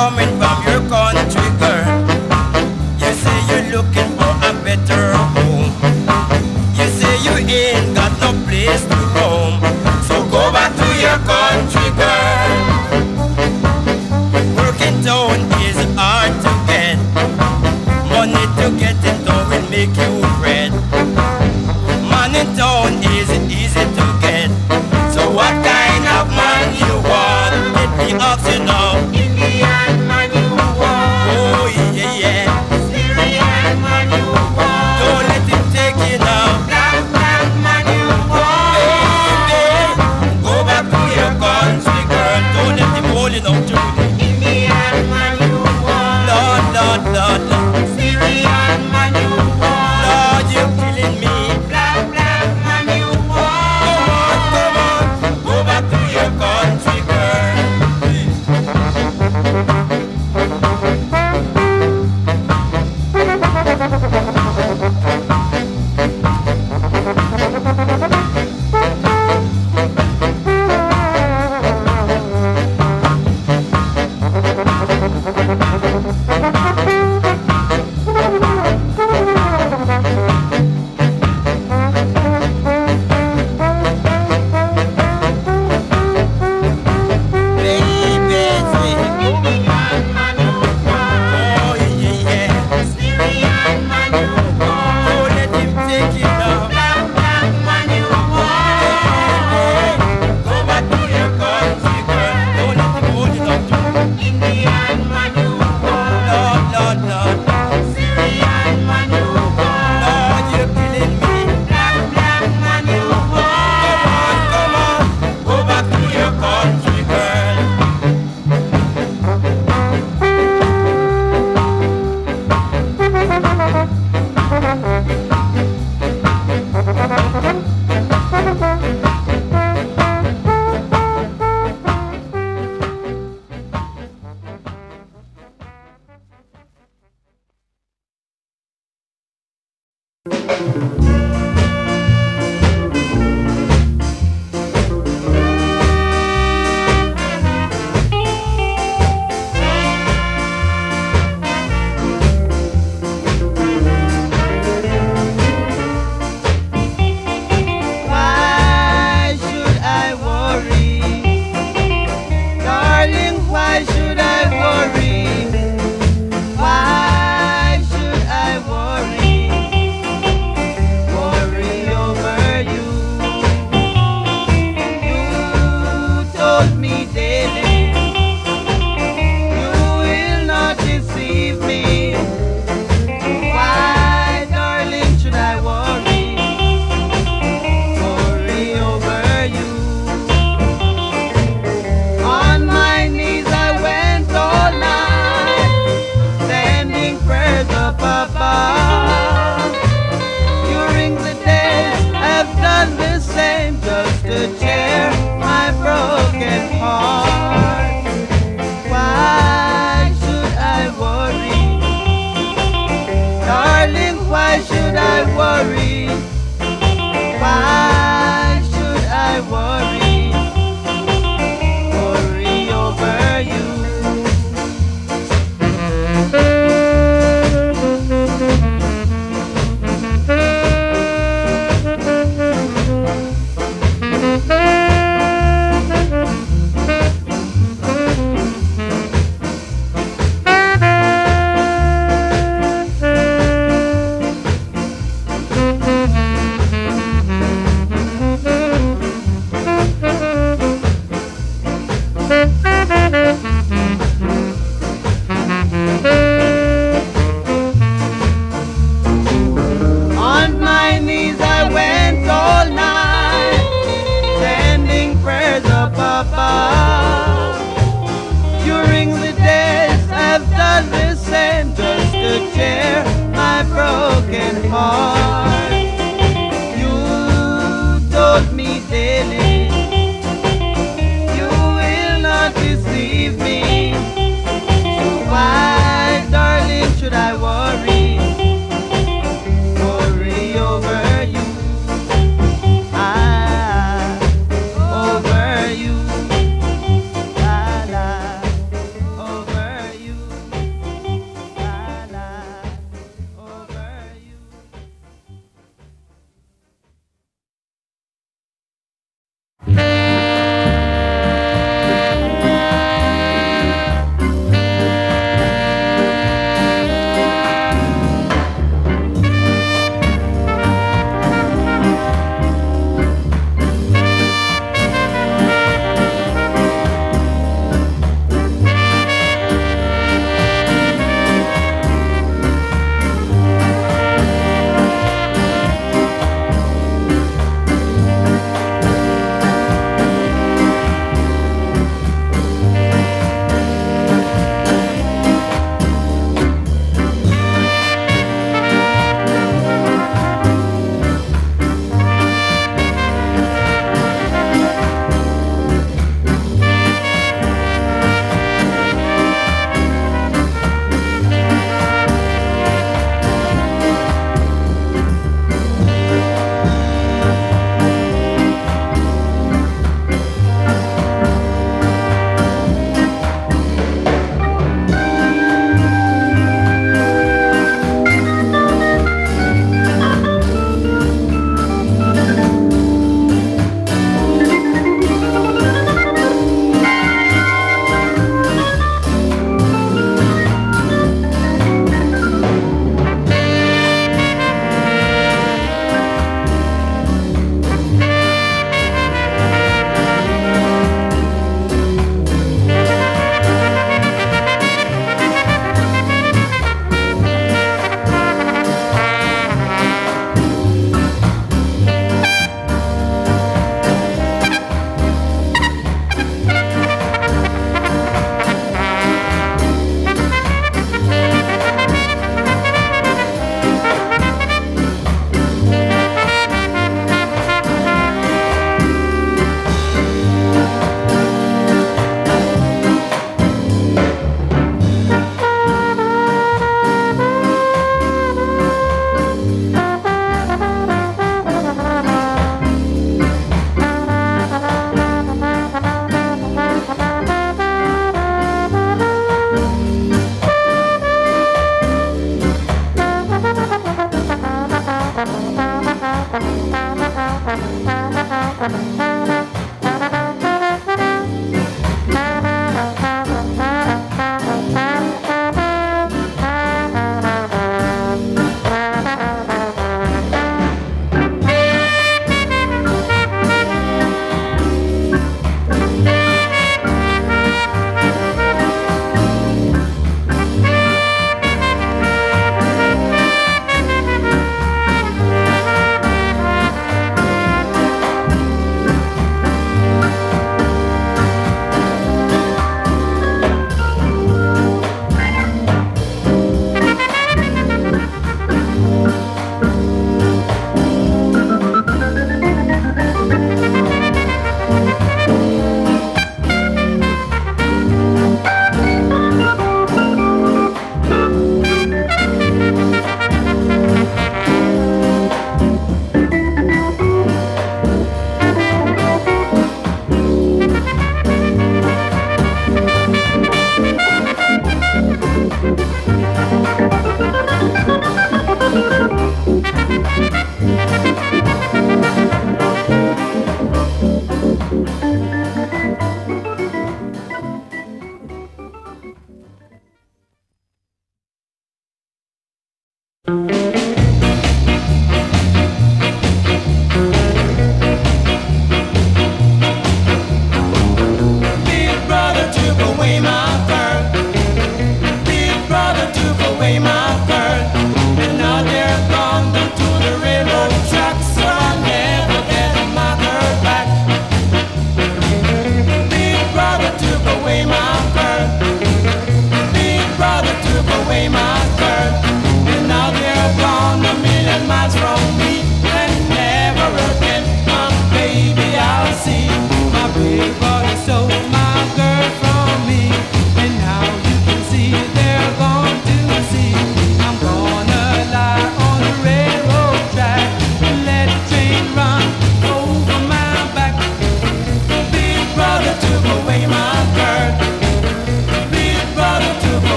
coming from your country, girl. You say you're looking for a better home. You say you ain't got no place to roam. So go back to your country, girl. Working town is hard to get. Money to get in town will make you bread. Man in town is easy to get. So what kind of man you want? Let me ask you now. Indian man you want? Oh yeah, yeah. Syrian man you want? Don't let him take you now. Black man you want? Baby, go back to your country, girl. Don't let him hold you now, Judy. Indian man you want? Lord, Lord, Lord, Lord. Syrian man you want? Lord, you're killing me. Black man you want? Come on, go back to your country, girl.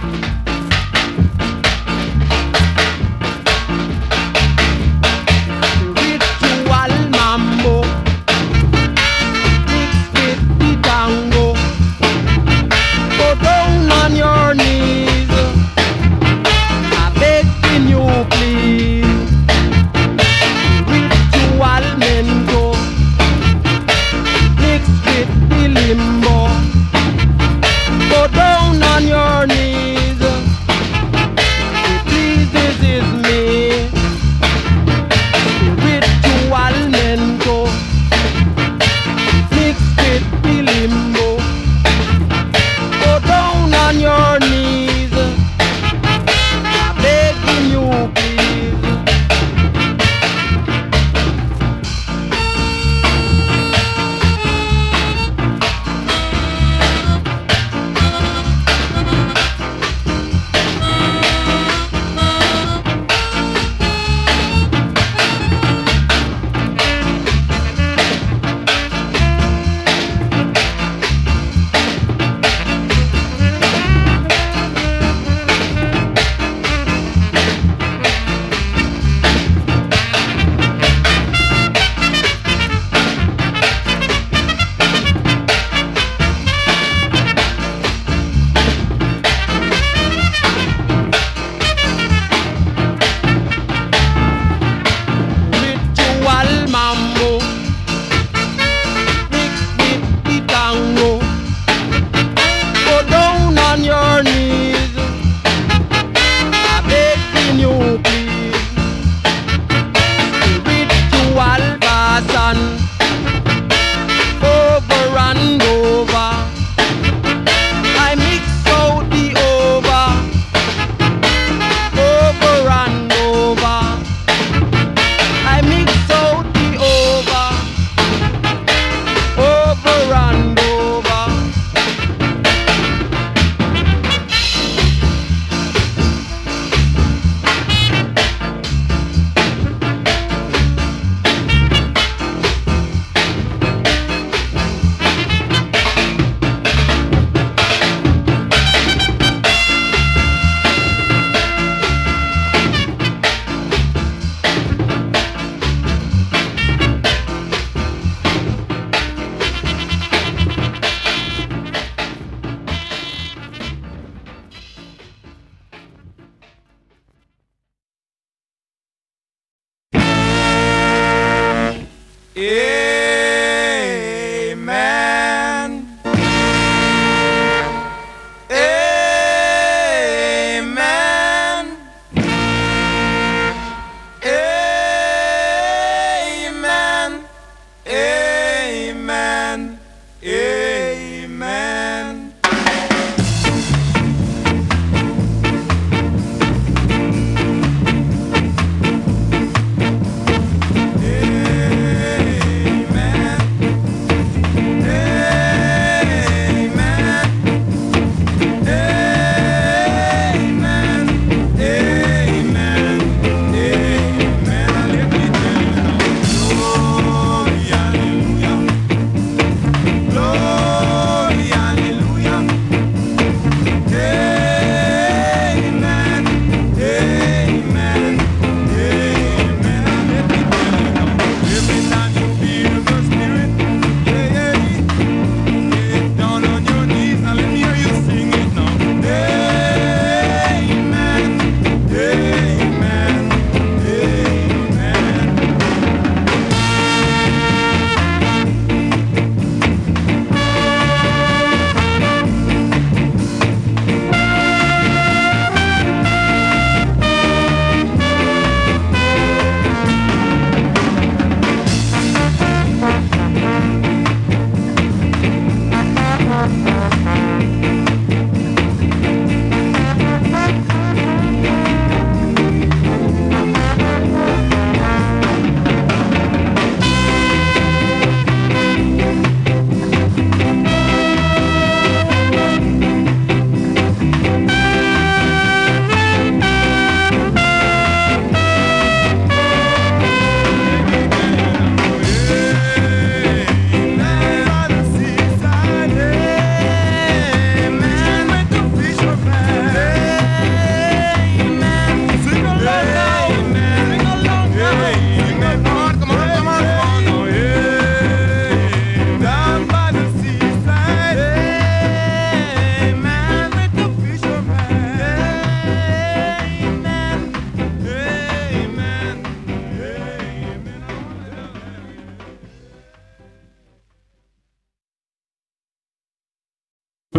Ritual mambo mixed with the tango. Go down on your knees, I'm begging you please. Ritual mento mixed with the limbo. Go down on your knees.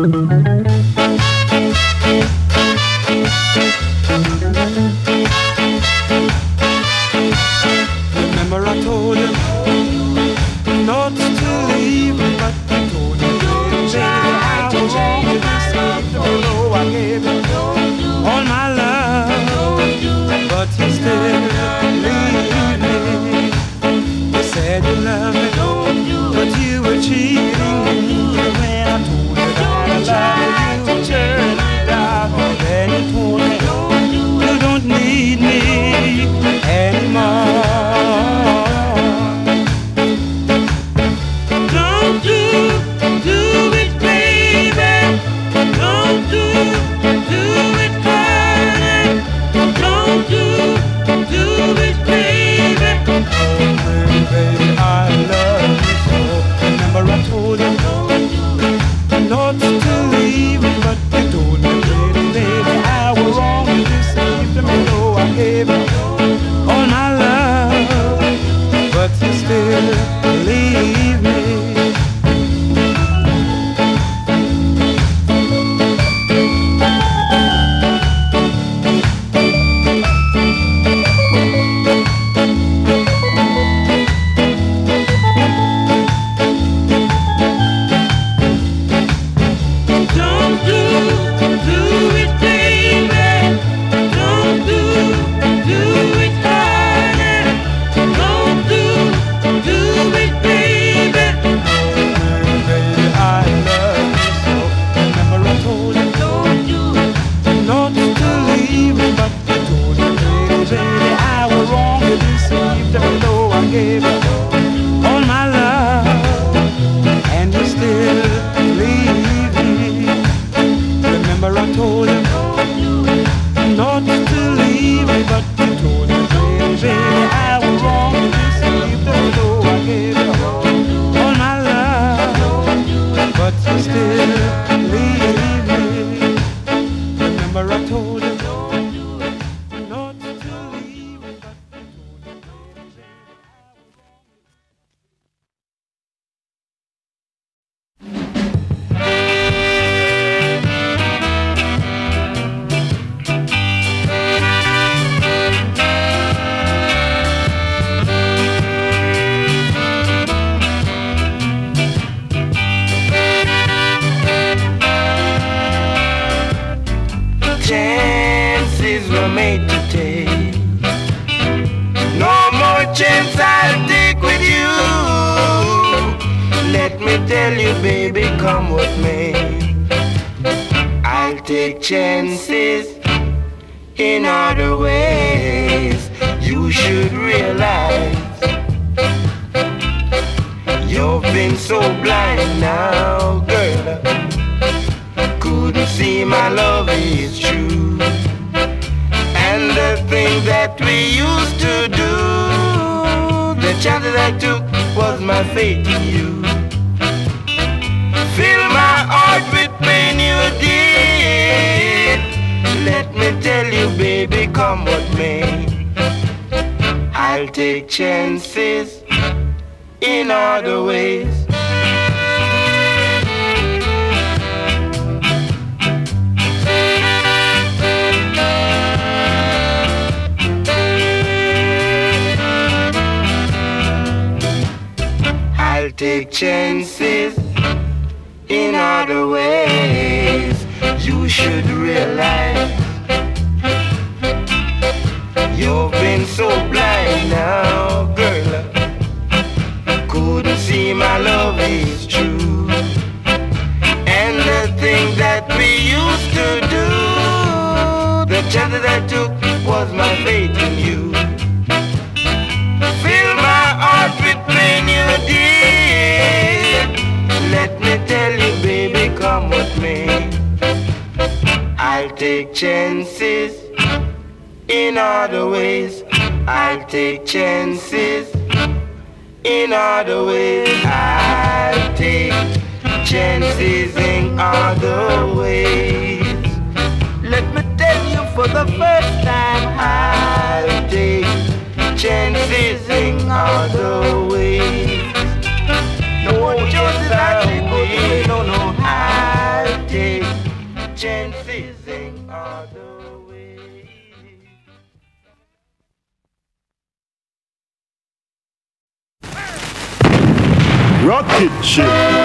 Remember I told you not to leave, but you told me, baby, I was wrong to deceive. Although I gave you all my love, but you still leave me. You said you loved me, but you were cheating me. When I told you that I love you, you turned me down. Then you told me you don't need me anymore. Don't do it, baby. Don't do it, honey. Don't do it, baby. Oh, baby, I love you so. Remember I told you not to leave, but you told me, baby, I was wrong to deceive me. No, I gave you all my love, but you still leave me. Don't do it, baby. Don't do it, honey. Don't do it, baby. Baby, I love you so. Remember I told you not to leave, but you told me, baby, I was wrong to deceive. Even though I gave you all my love, and you still leave me. Remember I told you not to leave me, but you told me, baby, I was wrong to deceive. Even though I gave you all my love, but you still leave me. Remember I told you not to leave me, but you told me, baby, I was wrong. Chances were made to take. No more chance I'll take with you. Let me tell you, baby, come what may. I'll take chances in other ways. You should realize you've been so blind now, girl. Couldn't see my love is true. And the things that we used to do, the chances I took was my faith in you. Fill my heart with pain you did. Let me tell you, baby, come what may. I'll take chances in other ways. I'll take chances in other ways. You should realize you've been so blind now, girl. Couldn't see my love is true. And the things that we used to do, the chances I took was my faith in you. Fill my heart with pain you did. Let me tell you, baby, come what may. I'll take chances in other ways. I'll take chances in other ways. I'll take chances in other ways. Let me tell you for the first time, I'll take chances in other ways. No chances I take away, no, I'll take rocket ship.